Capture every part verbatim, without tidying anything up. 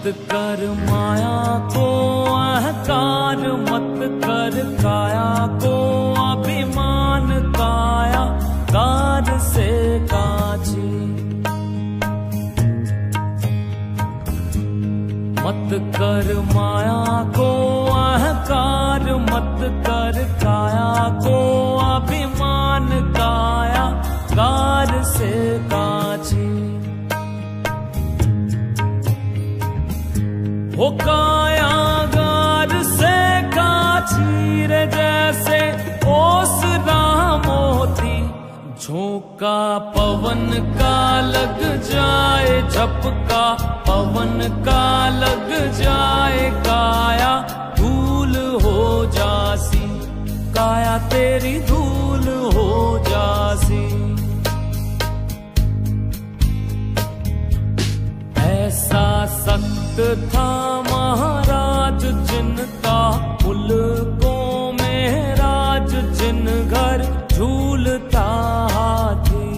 कर माया को अहंकार, मत कर काया को अभिमान, काया कार से काची। मत कर माया को अहंकार, मत कर काया को अभिमान, काया कार से काची। वो कायागार से काची रे जैसे ओसरा मोती, झोंका पवन का लग जाए, झपका पवन का लग जाए, काया धूल हो जासी, काया तेरी धूल हो जासी। ऐसा सख्त था महाराज जिनका मुल्कों में राज, जिन घर झूलता हाथी,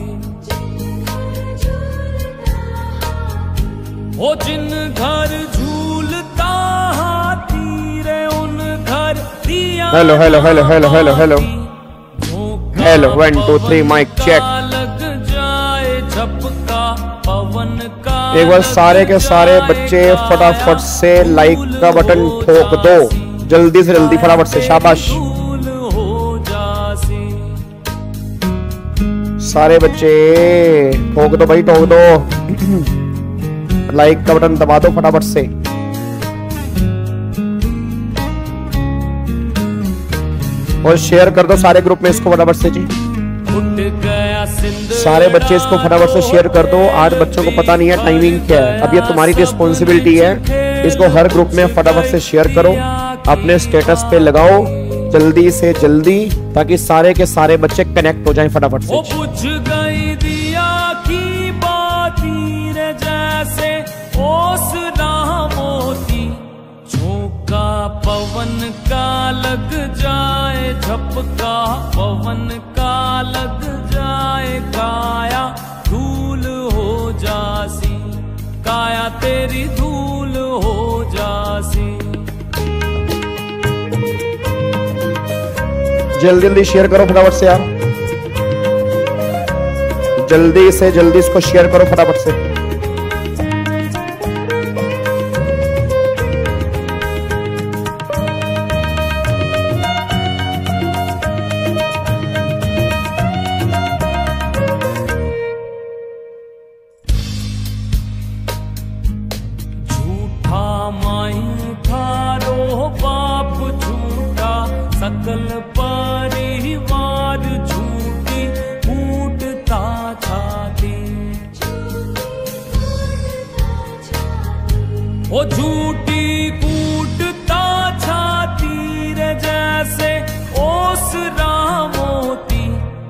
वो जिन घर झूलता हाथी रे उन घर दिया। Hello hello hello hello hello hello hello one two three mic check. लग जाए झपका पवन का, एक बार सारे के सारे बच्चे फटाफट से लाइक का बटन ठोक दो, जल्दी से जल्दी फटाफट से, शाबाश। सारे बच्चे ठोक दो भाई, ठोक दो, लाइक का बटन दबा दो फटाफट से। और शेयर कर दो सारे ग्रुप में इसको फटाफट से जी। सारे बच्चे इसको फटाफट से शेयर कर दो। आज बच्चों को पता नहीं है टाइमिंग क्या है, अब ये तुम्हारी रिस्पॉन्सिबिलिटी है, इसको हर ग्रुप में फटाफट से शेयर करो, अपने स्टेटस पे लगाओ जल्दी से जल्दी, ताकि सारे के सारे बच्चे कनेक्ट हो जाएं फटाफट से। बुझ गई दिया की बाती रे जैसे ओसरा मोती, झोंका पवन का लग जाए, झपका पवन का लग जाए, काया धूल हो जासी, काया तेरी धूल हो जासी। जल्दी जल्दी शेयर करो फटाफट से यार, जल्दी से जल्दी इसको शेयर करो फटाफट से। सकल परिवार झूठी कूटता छाती, ओ झूठी कूटता छाती रे जैसे ओसरा मोती।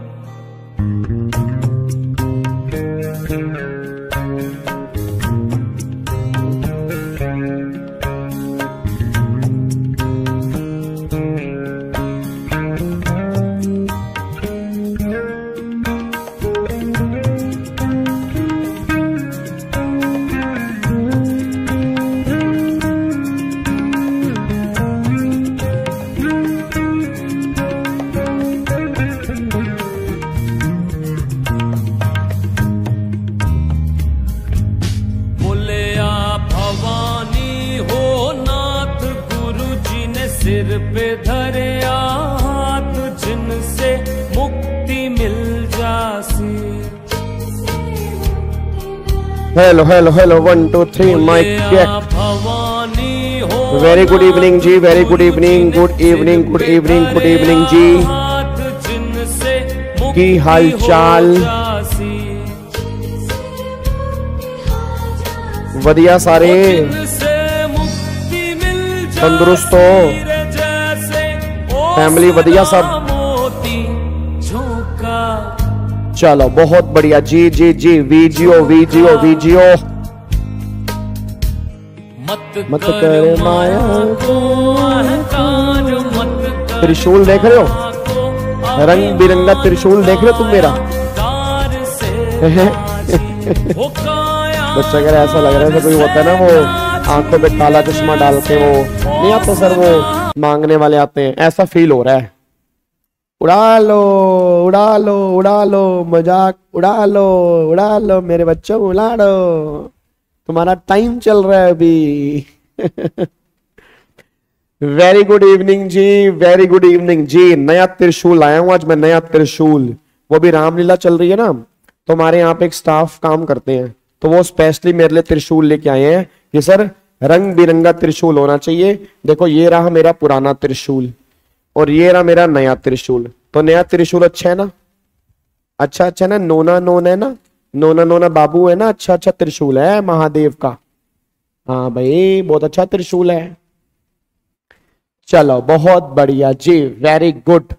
सिर पे धरे हाथ जिनसे मुक्ति मिल जासी। Hello hello hello one two three mic check. Very good evening जी, very good evening, good evening, good evening, good evening जी। की हाल चाल? वधिया सारे तंदुरुस्त हो, फैमिली वधिया सब? चलो बहुत बढ़िया जी जी जी। वीजियो वीजियो वीजियो। मत कर माया त्रिशूल देख रहे हो, रंग बिरंगा त्रिशूल देख रहे हो तुम मेरा? बच्चा अगर ऐसा लग रहा है तो कोई होता है ना वो आंखों पे काला चश्मा डाल के वो नहीं आते सर, वो मांगने वाले आते हैं, ऐसा फील हो रहा है। उड़ा लो उड़ा लो उड़ा लो मजाक उड़ा लो उड़ा लो मेरे बच्चों उड़ा लो, तुम्हारा टाइम चल रहा है अभी। वेरी गुड इवनिंग जी, वेरी गुड इवनिंग जी। नया त्रिशूल आया हूं आज मैं, नया त्रिशूल, वो भी रामलीला चल रही है ना, तो हमारे यहाँ पे एक स्टाफ काम करते हैं, तो वो स्पेशली मेरे लिए त्रिशूल लेके आए हैं कि सर रंग बिरंगा त्रिशूल होना चाहिए। देखो ये रहा मेरा पुराना त्रिशूल और ये रहा मेरा नया त्रिशूल। तो नया त्रिशूल अच्छा है ना, अच्छा अच्छा ना, नोना नोना है ना, नोना नोना बाबू है ना, अच्छा अच्छा त्रिशूल है महादेव का। हाँ भाई बहुत अच्छा त्रिशूल है। चलो बहुत बढ़िया जी, वेरी गुड।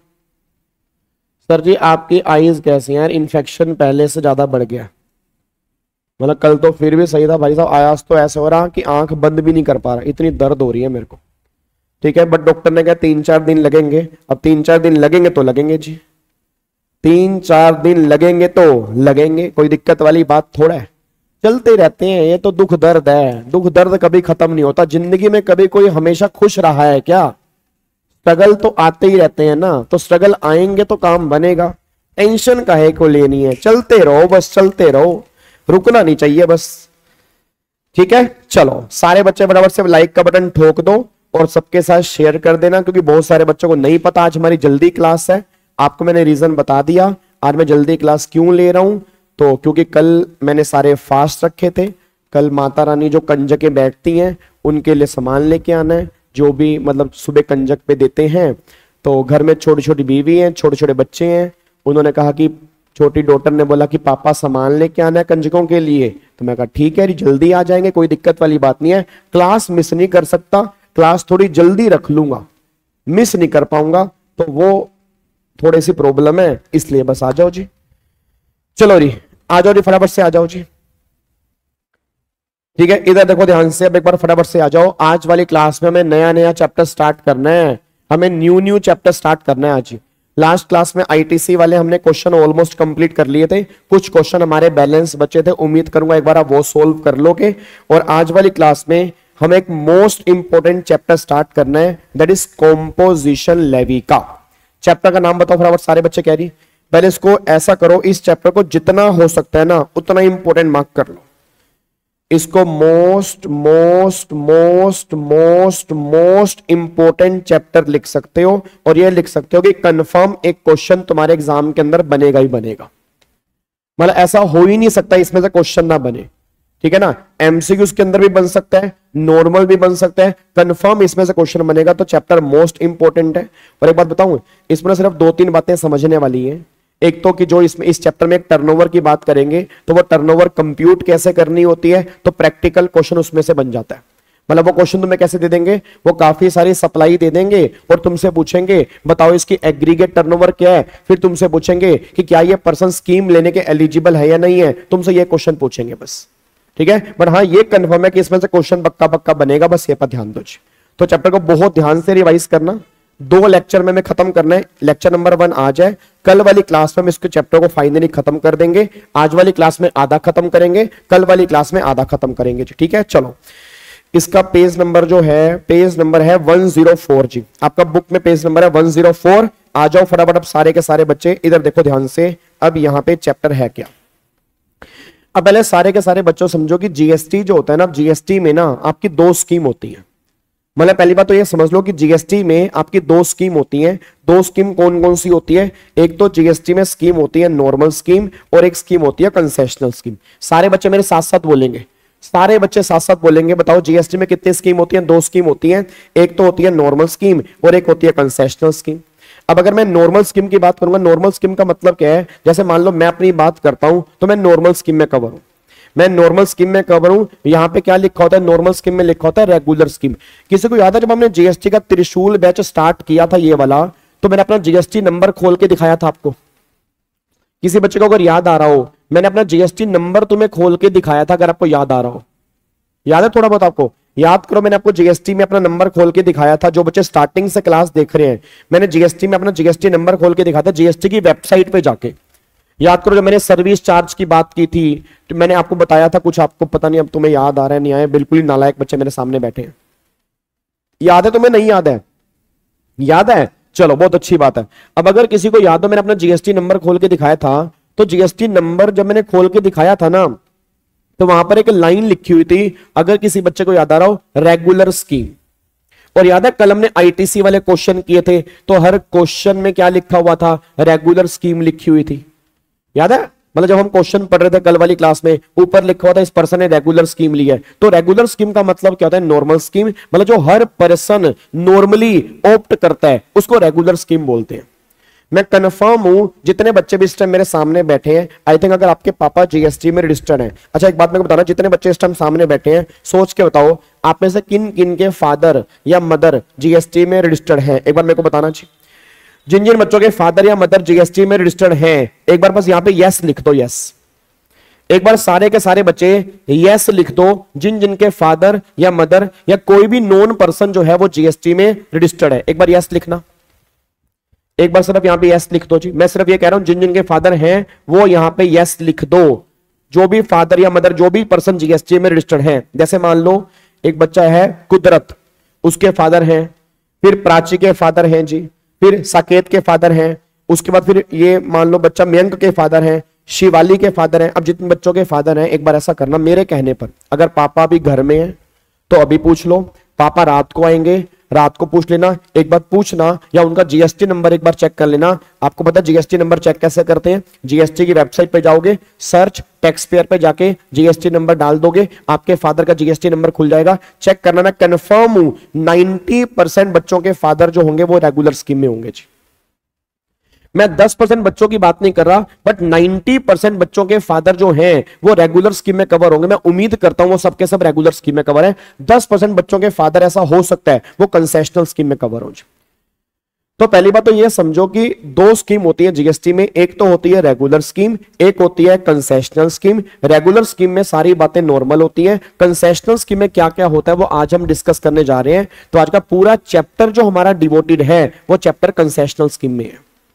सर जी आपकी आईज कैसी हैं? इन्फेक्शन पहले से ज्यादा बढ़ गया, मतलब कल तो फिर भी सही था भाई साहब, आयास तो ऐसे हो रहा कि आंख बंद भी नहीं कर पा रहा, इतनी दर्द हो रही है मेरे को। ठीक है, बट डॉक्टर ने कहा तीन चार दिन लगेंगे। अब तीन चार दिन लगेंगे तो लगेंगे जी, तीन चार दिन लगेंगे तो लगेंगे, कोई दिक्कत वाली बात थोड़ा है, चलते रहते हैं। ये तो दुख दर्द है, दुख दर्द कभी खत्म नहीं होता जिंदगी में। कभी कोई हमेशा खुश रहा है क्या? स्ट्रगल तो आते ही रहते हैं ना, तो स्ट्रगल आएंगे तो काम बनेगा। टेंशन काहे को लेनी है, चलते रहो बस, चलते रहो, रुकना नहीं चाहिए बस। ठीक है, चलो सारे बच्चे बराबर से लाइक का बटन ठोक दो और सबके साथ शेयर कर देना, क्योंकि बहुत सारे बच्चों को नहीं पता आज हमारी जल्दी क्लास है। आपको मैंने रीजन बता दिया आज मैं जल्दी क्लास क्यों ले रहा हूं, तो क्योंकि कल मैंने सारे फास्ट रखे थे। कल माता रानी जो कंजकें बैठती हैं उनके लिए सामान लेके आना है, जो भी मतलब सुबह कंजक पे देते हैं। तो घर में छोटी छोटी बीवी हैं, छोटे छोटे बच्चे हैं, उन्होंने कहा कि छोटी डॉटर ने बोला कि पापा सामान लेके आना है कंजकों के लिए, तो मैं कहा ठीक है जल्दी आ जाएंगे, कोई दिक्कत वाली बात नहीं है। क्लास मिस नहीं कर सकता, क्लास थोड़ी जल्दी रख लूंगा, मिस नहीं कर पाऊंगा, तो वो थोड़ी सी प्रॉब्लम है, इसलिए बस आ जाओ जी। चलो जी आ जाओ जी, फटाफट से आ जाओ जी। ठीक है, इधर देखो ध्यान से, अब एक बार फटाफट से आ जाओ। आज वाली क्लास में हमें नया नया चैप्टर स्टार्ट करना है, हमें न्यू न्यू चैप्टर स्टार्ट करना है आज। लास्ट क्लास में आईटीसी वाले हमने क्वेश्चन ऑलमोस्ट कंप्लीट कर लिए थे, कुछ क्वेश्चन हमारे बैलेंस बचे थे, उम्मीद करूंगा एक बार आप वो सोल्व कर लोगे। और आज वाली क्लास में हमें एक मोस्ट इंपोर्टेंट चैप्टर स्टार्ट करना है, दैट इज कॉम्पोजिशन लेवी का। चैप्टर का नाम बताओ फटाफट, सारे बच्चे कह रही। पहले इसको ऐसा करो, इस चैप्टर को जितना हो सकता है ना उतना इंपोर्टेंट मार्क कर लो। इसको most most most most most important chapter लिख सकते हो, और ये लिख सकते हो कि कंफर्म एक क्वेश्चन तुम्हारे एग्जाम के अंदर बनेगा ही बनेगा, मतलब ऐसा हो ही नहीं सकता इसमें से क्वेश्चन ना बने। ठीक है ना, एमसीक्यूज के अंदर भी बन सकता है, नॉर्मल भी बन सकता है, कंफर्म इसमें से क्वेश्चन बनेगा। तो चैप्टर मोस्ट इंपोर्टेंट है। और एक बात बताऊं, इसमें सिर्फ दो तीन बातें समझने वाली है। एक तो कि जो इसमें इस चैप्टर में एक टर्नओवर की बात करेंगे, तो वो टर्नओवर कंप्यूट कैसे करनी होती है, तो प्रैक्टिकल क्वेश्चन उसमें से बन जाता है। मतलब वो क्वेश्चन तुम्हें कैसे दे देंगे, वो काफी सारी सप्लाई दे देंगे और तुमसे पूछेंगे बताओ इसकी एग्रीगेट टर्नओवर क्या है, फिर तुमसे पूछेंगे कि क्या ये पर्सन स्कीम लेने के एलिजिबल है या नहीं है, तुमसे ये क्वेश्चन पूछेंगे बस। ठीक है, पर हाँ ये कंफर्म है कि इसमें से क्वेश्चन पक्का पक्का बनेगा, बस ये पर ध्यान दो। तो चैप्टर को बहुत ध्यान से रिवाइज करना, दो लेक्चर में मैं खत्म करना है। लेक्चर नंबर वन आ जाए, कल वाली क्लास में हम इसके चैप्टर को फाइनली खत्म कर देंगे। आज वाली क्लास में आधा खत्म करेंगे, कल वाली क्लास में आधा खत्म करेंगे जी। ठीक है, चलो इसका पेज नंबर जो है, पेज नंबर है वन जीरो फोर जी, आपका बुक में पेज नंबर है वन जीरो फोर। आ जाओ फटाफट अब सारे के सारे बच्चे, इधर देखो ध्यान से। अब यहाँ पे चैप्टर है क्या, अब पहले सारे के सारे बच्चों समझो कि जीएसटी जो होता है ना, जीएसटी में ना आपकी दो स्कीम होती है। मतलब पहली बात तो ये समझ लो कि जीएसटी में आपकी दो स्कीम होती हैं। दो स्कीम कौन कौन सी होती है, एक तो जीएसटी में स्कीम होती है नॉर्मल स्कीम, और एक स्कीम होती है कंसेशनल स्कीम। सारे बच्चे मेरे साथ साथ बोलेंगे, सारे बच्चे साथ साथ बोलेंगे। बताओ जीएसटी में कितनी स्कीम होती है, दो स्कीम होती है, एक तो होती है नॉर्मल स्कीम और एक होती है कंसेशनल स्कीम। अब अगर मैं नॉर्मल स्कीम की बात करूंगा, नॉर्मल स्कीम का मतलब क्या है, जैसे मान लो मैं अपनी बात करता हूं तो मैं नॉर्मल स्कीम में कवर हूं, मैं नॉर्मल स्कीम में कवर हूं। यहां पे क्या लिखा होता है, नॉर्मल स्कीम में लिखा होता है रेगुलर स्कीम। किसी को याद है जब हमने जीएसटी का त्रिशूल बैच स्टार्ट किया था ये वाला, तो मैंने अपना जीएसटी नंबर खोल के दिखाया था आपको। किसी बच्चे को अगर याद आ रहा हो, मैंने अपना जीएसटी नंबर तुम्हें खोल के दिखाया था, अगर आपको याद आ रहा हो, याद है थोड़ा बहुत आपको, याद करो। मैंने आपको जीएसटी में अपना नंबर खोल के दिखाया था। जो बच्चे स्टार्टिंग से क्लास देख रहे हैं, मैंने जीएसटी में अपना जीएसटी नंबर खोल के दिखाया था, जीएसटी की वेबसाइट पे जाके। याद करो जब मैंने सर्विस चार्ज की बात की थी तो मैंने आपको बताया था, कुछ आपको पता नहीं अब तुम्हें याद आ रहा है नहीं आया, बिल्कुल ही नालायक बच्चे मेरे सामने बैठे हैं। याद है तुम्हें, नहीं याद है? याद है, चलो बहुत अच्छी बात है। अब अगर किसी को याद हो, मैंने अपना जीएसटी नंबर खोल के दिखाया था, तो जीएसटी नंबर जब मैंने खोल के दिखाया था ना, तो वहां पर एक लाइन लिखी हुई थी, अगर किसी बच्चे को याद आ रहा हो, रेगुलर स्कीम। और याद है कल हमने आईटीसी वाले क्वेश्चन किए थे, तो हर क्वेश्चन में क्या लिखा हुआ था? रेगुलर स्कीम लिखी हुई थी। याद है? मतलब जब हम क्वेश्चन पढ़ रहे थे कल वाली क्लास में, ऊपर लिखा हुआ था इस पर्सन ने रेगुलर स्कीम ली है। तो रेगुलर स्कीम का मतलब क्या होता है? नॉर्मल स्कीम, मतलब जो हर पर्सन नॉर्मली ऑप्ट करता है उसको रेगुलर स्कीम बोलते हैं। मैं कंफर्म हूं जितने बच्चे भी इस टाइम मेरे सामने बैठे हैं, आई थिंक अगर आपके पापा जीएसटी में रजिस्टर्ड हैं। अच्छा एक बात मेरे को बताना, जितने बच्चे इस टाइम सामने बैठे हैं, सोच के बताओ आप में से किन किन के फादर या मदर जीएसटी में रजिस्टर्ड हैं? एक बार मेरे को बताना चाहिए। जिन जिन बच्चों के फादर या मदर जीएसटी में रजिस्टर्ड हैं, एक बार बस यहां पे यस लिख दो। यस, एक बार सारे के सारे बच्चे यस लिख दो, जिन जिन के फादर या मदर या कोई भी नॉन पर्सन जो है वो जीएसटी में रजिस्टर्ड है। एक बार यस लिखना, एक बार सिर्फ यहां पे यस लिख दो जी। मैं सिर्फ ये कह रहा हूं जिन जिन के फादर हैं वो यहां पे यस लिख दो। जो भी फादर या मदर, जो भी पर्सन जीएसटी में रजिस्टर्ड है, जैसे मान लो एक बच्चा है कुदरत, उसके फादर हैं, फिर प्राची के फादर हैं जी, फिर साकेत के फादर हैं, उसके बाद फिर ये मान लो बच्चा मयंक के फादर हैं, शिवाली के फादर हैं। अब जितने बच्चों के फादर हैं, एक बार ऐसा करना मेरे कहने पर, अगर पापा भी घर में हैं तो अभी पूछ लो, पापा रात को आएंगे रात को पूछ लेना, एक बार पूछना, या उनका जीएसटी नंबर एक बार चेक कर लेना। आपको पता है जीएसटी नंबर चेक कैसे करते हैं? जीएसटी की वेबसाइट पे जाओगे, सर्च टैक्स पेयर पे जाके जीएसटी नंबर डाल दोगे, आपके फादर का जीएसटी नंबर खुल जाएगा। चेक करना, मैं कंफर्म हूं नाइंटी परसेंट बच्चों के फादर जो होंगे वो रेगुलर स्कीम में होंगे जी। मैं दस परसेंट बच्चों की बात नहीं कर रहा, बट नाइंटी परसेंट बच्चों के फादर जो हैं वो रेगुलर स्कीम में कवर होंगे। मैं उम्मीद करता हूं वो सबके सब रेगुलर स्कीम में कवर है। दस परसेंट बच्चों के फादर ऐसा हो सकता है वो कंसेशनल स्कीम में कवर हो। तो पहली बात तो ये समझो कि दो स्कीम होती है जीएसटी में, एक तो होती है रेगुलर स्कीम, एक होती है कंसेशनल स्कीम। रेगुलर स्कीम में सारी बातें नॉर्मल होती हैं, कंसेशनल स्कीम में क्या क्या होता है वो आज हम डिस्कस करने जा रहे हैं। तो आज का पूरा चैप्टर जो हमारा डिवोटेड है वो चैप्टर कंसेशनल स्कीम में है।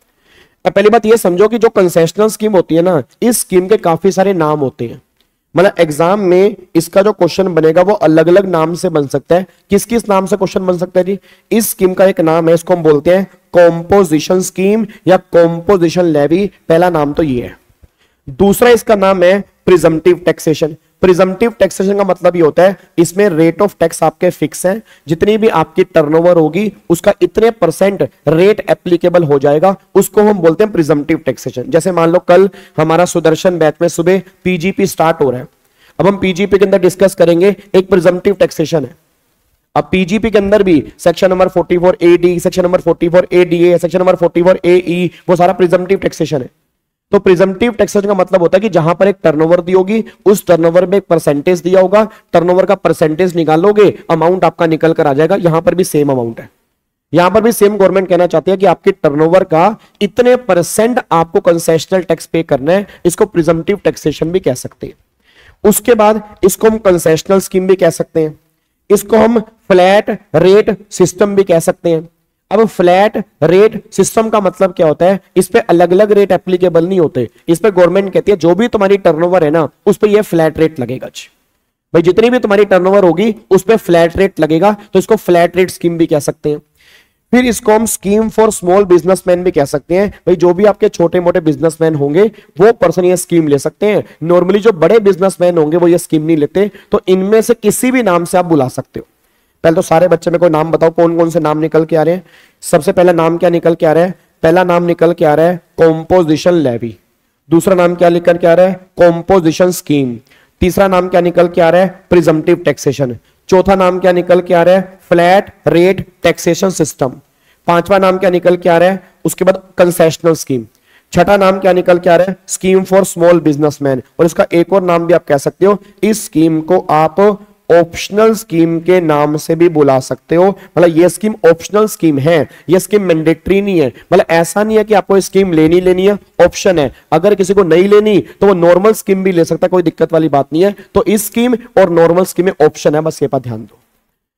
पहली बात ये समझो कि जो कंसेशनल स्कीम होती है ना, इस स्कीम के काफी सारे नाम होते हैं। मतलब एग्जाम में इसका जो क्वेश्चन बनेगा वो अलग अलग नाम से बन सकता है। किस किस नाम से क्वेश्चन बन सकता है जी? इस स्कीम का एक नाम है, इसको हम बोलते हैं कॉम्पोजिशन स्कीम या कॉम्पोजिशन लेवी। पहला नाम तो ये है। दूसरा इसका नाम है प्रिजम्पटिव टैक्सेशन। प्रिजम्पटिव टैक्सेशन का मतलब ये होता है इसमें रेट ऑफ टैक्स आपके फिक्स है, जितनी भी आपकी टर्नओवर होगी उसका इतने परसेंट रेट एप्लीकेबल हो जाएगा, उसको हम बोलते हैं प्रिजम्पटिव टैक्सेशन। जैसे मान लो कल हमारा सुदर्शन बैच में सुबह पीजीपी स्टार्ट हो रहा है, अब हम पीजीपी के अंदर डिस्कस करेंगे एक प्रिजम्पटिव टैक्सेशन है। अब पीजीपी के अंदर भी section number forty four A D, section number forty four A D A, section number forty four A E, वो सारा प्रिजम्पटिव टैक्सेशन है। तो प्रिजम्पटिव टैक्सेशन का मतलब होता है कि जहां पर एक टर्नओवर दी होगी उस टर्नओवर में एक परसेंटेज दिया होगा, टर्नओवर का परसेंटेज निकालोगे, अमाउंट आपका निकल कर आ जाएगा। यहां पर भी सेम अमाउंट है, यहां पर भी सेम गवर्नमेंट कहना चाहती है कि आपके टर्नओवर का इतने परसेंट आपको कंसेशनल टैक्स पे करना है। इसको प्रिजम्पटिव टैक्सेशन भी कह सकते हैं। उसके बाद इसको हम कंसेशनल स्कीम भी कह सकते हैं, इसको हम फ्लैट रेट सिस्टम भी कह सकते हैं। अब फ्लैट रेट सिस्टम का मतलब क्या होता है? इस पे अलग अलग रेट एप्लीकेबल नहीं होते। इस पे गवर्नमेंट कहती है जो भी तुम्हारी टर्नओवर है ना उस पे ये फ्लैट रेट लगेगा जी। भाई जितनी भी तुम्हारी टर्नओवर होगी उस पे फ्लैट रेट लगेगा, तो इसको फ्लैट रेट स्कीम भी कह सकते हैं। फिर इसको हम स्कीम फॉर स्मॉल बिजनेसमैन भी कह सकते हैं। भाई जो भी आपके छोटे मोटे बिजनेसमैन होंगे वो पर्सन ये स्कीम ले सकते हैं। नॉर्मली जो बड़े बिजनेसमैन होंगे वो ये स्कीम नहीं लेते, तो इनमें से किसी भी नाम से आप बुला सकते हो। पहले तो सारे बच्चे में कोई नाम बताओ, कौन कौन से नाम निकल के आ रहे हैं। सबसे पहला नाम क्या निकल के आ रहा है? पहला नाम निकल के आ रहा है कॉम्पोजिशन लेवी। दूसरा नाम क्या निकल के आ रहा है? Composition scheme. तीसरा नाम क्या निकल के आ रहा है? Presumptive taxation. चौथा नाम क्या निकल के आ रहा है? Flat rate taxation system. पांचवा नाम क्या निकल के आ रहा है? उसके बाद कंसेशनल स्कीम। छठा नाम क्या निकल के आ रहा है? Scheme for small businessman. और इसका एक और नाम भी आप कह सकते हो, इस स्कीम को आप ऑप्शनल स्कीम के नाम से भी बुला सकते हो। मतलब ये स्कीम ऑप्शनल स्कीम है, ये स्कीम मैंडेटरी नहीं है। मतलब ऐसा नहीं है कि आपको स्कीम लेनी लेनी है, ऑप्शन है। अगर किसी को नहीं लेनी तो वो नॉर्मल स्कीम भी ले सकता है, कोई दिक्कत वाली बात नहीं है। तो इस स्कीम और नॉर्मल स्कीम में ऑप्शन है, बस ये बात ध्यान दो।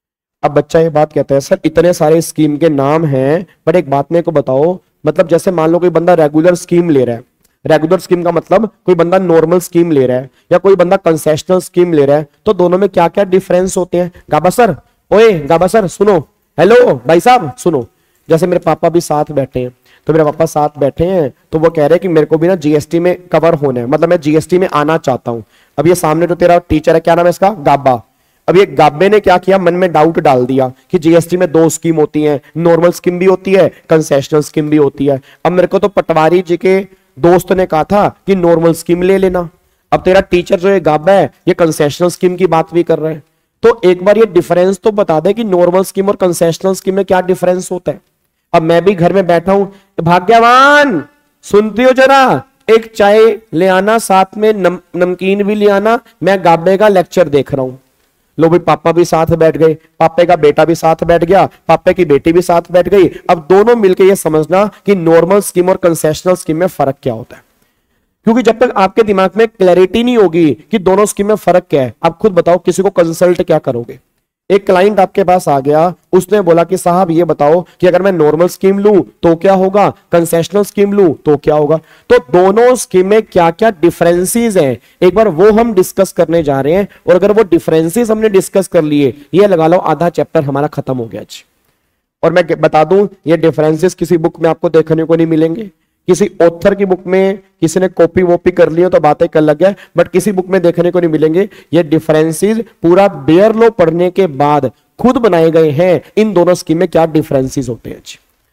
अब बच्चा ये बात कहता है सर इतने सारे स्कीम के नाम हैं, बट एक बात मेरे को बताओ, मतलब जैसे मान लो कोई बंदा रेगुलर स्कीम ले रहा है, रेगुलर स्कीम का मतलब कोई बंदा नॉर्मल स्कीम ले रहा है या कोई बंदा कंसेशनल स्कीम ले रहा है, तो दोनों में क्या क्या डिफरेंस होते हैं। गाबा सर, ओए गाबा सर सुनो, हेलो भाई साहब सुनो। जैसे मेरे पापा भी साथ बैठे हैं, तो मेरे पापा साथ बैठे हैं तो वो कह रहे हैं कि मेरे को भी ना जीएसटी में कवर होना है, मतलब मैं जीएसटी में आना चाहता हूं। अब ये सामने जो तेरा टीचर है, क्या नाम है इसका, गाबा। अब ये गाबे ने क्या किया, मन में डाउट डाल दिया कि जीएसटी में दो स्कीम होती है, नॉर्मल स्कीम भी होती है, कंसेशनल स्कीम भी होती है। अब मेरे को तो पटवारी जी के दोस्त ने कहा था कि नॉर्मल स्कीम ले लेना। अब तेरा टीचर जो है गाबा है, ये कंसेशनल स्कीम की बात भी कर रहा है। तो एक बार ये डिफरेंस तो बता दे कि नॉर्मल स्कीम और कंसेशनल स्कीम में क्या डिफरेंस होता है। अब मैं भी घर में बैठा हूं, भाग्यवान सुनती हो जरा, एक चाय ले आना, साथ में नम, नमकीन भी ले आना, मैं गाबे का लेक्चर देख रहा हूं। लो भाई, पापा भी साथ बैठ गए, पापे का बेटा भी साथ बैठ गया, पापे की बेटी भी साथ बैठ गई। अब दोनों मिलकर ये समझना कि नॉर्मल स्कीम और कंसेशनल स्कीम में फर्क क्या होता है, क्योंकि जब तक आपके दिमाग में क्लैरिटी नहीं होगी कि दोनों स्कीम में फर्क क्या है, आप खुद बताओ किसी को कंसल्ट क्या करोगे। एक क्लाइंट आपके पास आ गया, उसने बोला कि साहब ये बताओ कि अगर मैं नॉर्मल स्कीम लूं तो क्या होगा, कंसेशनल स्कीम लूं तो क्या होगा। तो दोनों स्कीम में क्या क्या डिफरेंसेस हैं, एक बार वो हम डिस्कस करने जा रहे हैं। और अगर वो डिफरेंसेस हमने डिस्कस कर लिए, ये लगा लो आधा चैप्टर हमारा खत्म हो गया जी। और मैं बता दूं, ये डिफरेंसेस किसी बुक में आपको देखने को नहीं मिलेंगे। किसी ऑथर की बुक में किसी ने कॉपी वॉपी कर ली हो तो बातें कर लग गया, बट किसी बुक में देखने को नहीं मिलेंगे। ये डिफरेंसेस पूरा बेयर लॉ पढ़ने के बाद खुद बनाए गए हैं, इन दोनों स्कीम में क्या डिफरेंसेस होते हैं।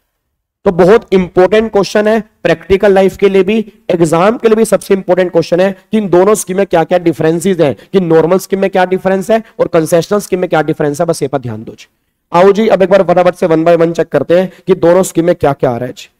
तो बहुत इंपॉर्टेंट क्वेश्चन है, प्रैक्टिकल लाइफ के लिए भी, एग्जाम के लिए भी सबसे इंपॉर्टेंट क्वेश्चन है कि इन दोनों स्कीम में क्या क्या डिफरेंसेस हैं, कि नॉर्मल स्कीम में क्या डिफरेंस है और कंसेशनल स्कीम में क्या डिफरेंस है। बस ये पर ध्यान दो जी। आओ जी, अब एक बार फटाफट से वन बाय वन चेक करते हैं कि दोनों स्कीम में क्या क्या आ रहा है जी।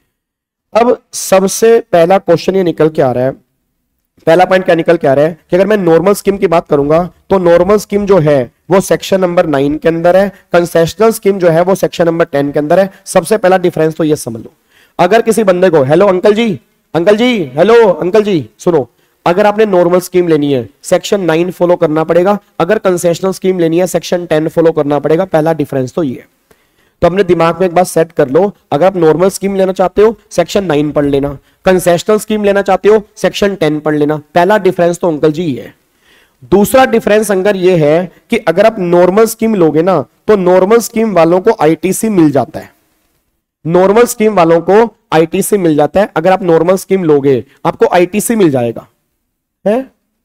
अब सबसे पहला क्वेश्चन ये निकल के आ रहा है, पहला पॉइंट क्या निकल के आ रहा है कि अगर मैं नॉर्मल स्कीम की बात करूंगा तो नॉर्मल स्कीम जो है वो सेक्शन नंबर नाइन के अंदर है, कंसेशनल स्कीम जो है वो सेक्शन नंबर टेन के अंदर है। सबसे पहला डिफरेंस तो ये समझ लो, अगर किसी बंदे को, हेलो अंकल जी, अंकल जी, हेलो अंकल जी सुनो, अगर आपने नॉर्मल स्कीम लेनी है सेक्शन नाइन फॉलो करना पड़ेगा, अगर कंसेशनल स्कीम लेनी है सेक्शन टेन फॉलो करना पड़ेगा। पहला डिफरेंस तो ये है। तो अपने दिमाग में एक बात सेट कर लो, अगर आप नॉर्मल स्कीम लेना चाहते हो सेक्शन नाइन पढ़ लेना, कंसेशनल स्कीम लेना चाहते हो सेक्शन टेन पढ़ लेना। पहला डिफरेंस तो अंकल जी ये है। दूसरा डिफरेंस अंदर ये है कि अगर आप नॉर्मल स्कीम लोगे ना तो नॉर्मल स्कीम वालों को आईटीसी मिल जाता है, नॉर्मल स्कीम वालों को आईटीसी मिल जाता है। अगर आप नॉर्मल स्कीम लोगे आपको आईटीसी मिल जाएगा है।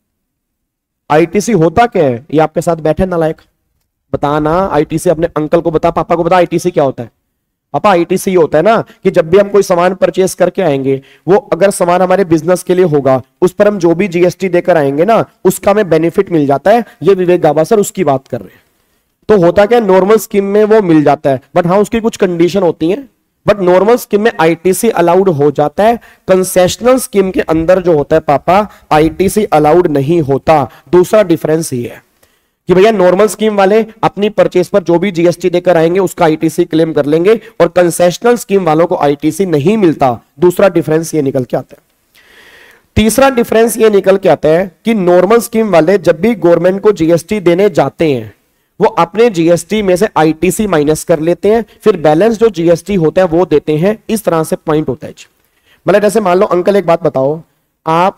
आईटीसी होता क्या है, ये आपके साथ बैठे नालायक, बताना। आईटीसी अपने अंकल को बता, पापा को बता, आईटीसी क्या होता है। पापा आईटीसी होता है ना कि जब भी हम कोई सामान परचेस करके आएंगे, वो अगर सामान हमारे बिजनेस के लिए होगा, उस पर हम जो भी जीएसटी देकर आएंगे ना, उसका हमें बेनिफिट मिल जाता है। ये विवेक गाबा सर उसकी बात कर रहे हैं। तो होता क्या, नॉर्मल स्कीम में वो मिल जाता है, बट हाँ उसकी कुछ कंडीशन होती है। बट नॉर्मल स्कीम में आईटीसी अलाउड हो जाता है, कंसेशनल स्कीम के अंदर जो होता है पापा आईटीसी अलाउड नहीं होता। दूसरा डिफरेंस ये है कि भैया नॉर्मल स्कीम वाले अपनी परचेस पर जो भी जीएसटी देकर आएंगे उसका आईटीसी क्लेम कर लेंगे, और कंसेशनल स्कीम वालों को आईटीसी नहीं मिलता। दूसरा डिफरेंस ये निकल के आता है। तीसरा डिफरेंस ये निकल के आता है कि नॉर्मल स्कीम वाले जब भी गवर्नमेंट को जीएसटी देने जाते हैं, वो अपने जीएसटी में से आईटीसी माइनस कर लेते हैं, फिर बैलेंस जो जीएसटी होता है वो देते हैं। इस तरह से पॉइंट होता है। मतलब जैसे मान लो अंकल एक बात बताओ, आप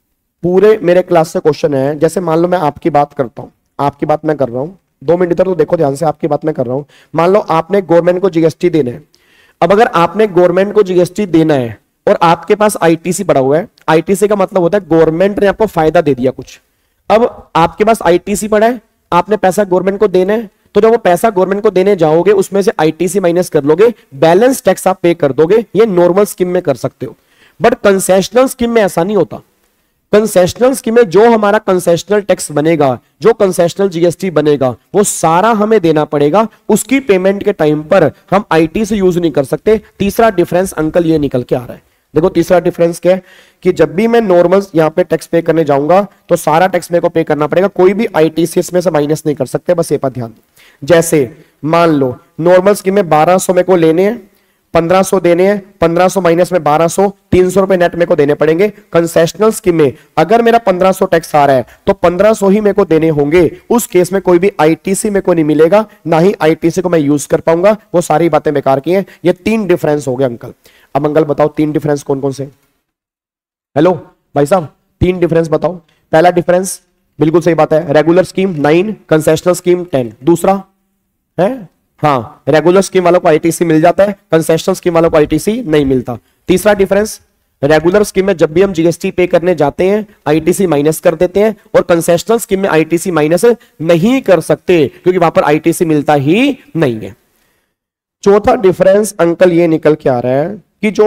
पूरे मेरे क्लास से क्वेश्चन है, जैसे मान लो मैं आपकी बात करता हूं, आपकी बात मैं कर रहा हूं, दो मिनट इधर तो देखो ध्यान से, आपकी बात मैं कर रहा हूं। मान लो आपने गवर्नमेंट को जीएसटी देना है। अब अगर आपने गवर्नमेंट को जीएसटी देना है और आपके पास आईटीसी पड़ा हुआ है, आईटीसी का मतलब होता है गवर्नमेंट ने आपको फायदा दे दिया कुछ। अब आपके पास आईटीसी पड़ा है, आपने पैसा गवर्नमेंट को देना है, तो जब वो पैसा गवर्नमेंट को देने जाओगे उसमें से आईटीसी माइनस कर लोगे, बैलेंस टैक्स आप पे कर दोगे। ये नॉर्मल स्कीम में कर सकते हो, बट कंसेशनल स्कीम में ऐसा नहीं होता। कंसेशनल स्कीम में जो हमारा कंसेशनल टैक्स बनेगा, जो कंसेशनल जीएसटी बनेगा, वो सारा हमें देना पड़ेगा। उसकी पेमेंट के टाइम पर हम आईटीसी यूज नहीं कर सकते। तीसरा डिफरेंस अंकल ये निकल के आ रहा है। देखो तीसरा डिफरेंस क्या है कि जब भी मैं नॉर्मल यहां पे टैक्स पे करने जाऊंगा तो सारा टैक्स मेरे को पे करना पड़ेगा, कोई भी आईटीसी इसमें से माइनस नहीं कर सकते। बस ये पर ध्यान दो। जैसे मान लो नॉर्मल स्कीम में बारह सौ मेरे को लेने हैं, पंद्रह सौ देने हैं, पंद्रह सौ माइनस में बारह सौ, तीन सौ रुपए नेट मेरे को देने पड़ेंगे। कंसेशनल स्कीम में अगर मेरा पंद्रह सौ टैक्स आ रहा है तो पंद्रह सौ ही मेरे को देने होंगे। उस केस में कोई भी आईटीसी मेरे को नहीं मिलेगा, ना ही आईटीसी को मैं यूज कर पाऊंगा। वो सारी बातें बेकार की हैं। ये तीन डिफरेंस हो गए अंकल। अब अंकल बताओ तीन डिफरेंस कौन कौन से? हेलो भाई साहब, तीन डिफरेंस बताओ। पहला डिफरेंस बिल्कुल सही बात है, regular scheme nine, concessional scheme ten. दूसरा है, हाँ, रेगुलर स्कीम वालों को आईटीसी मिल जाता है, कंसेशनल स्कीम वालों को आईटीसी नहीं मिलता। तीसरा डिफरेंस, रेगुलर स्कीम में जब भी हम जीएसटी पे करने जाते हैं आईटीसी माइनस कर देते हैं, और कंसेशनल स्कीम में आईटीसी माइनस नहीं कर सकते क्योंकि वहां पर आईटीसी मिलता ही नहीं है। चौथा डिफरेंस अंकल ये निकल के आ रहा है कि जो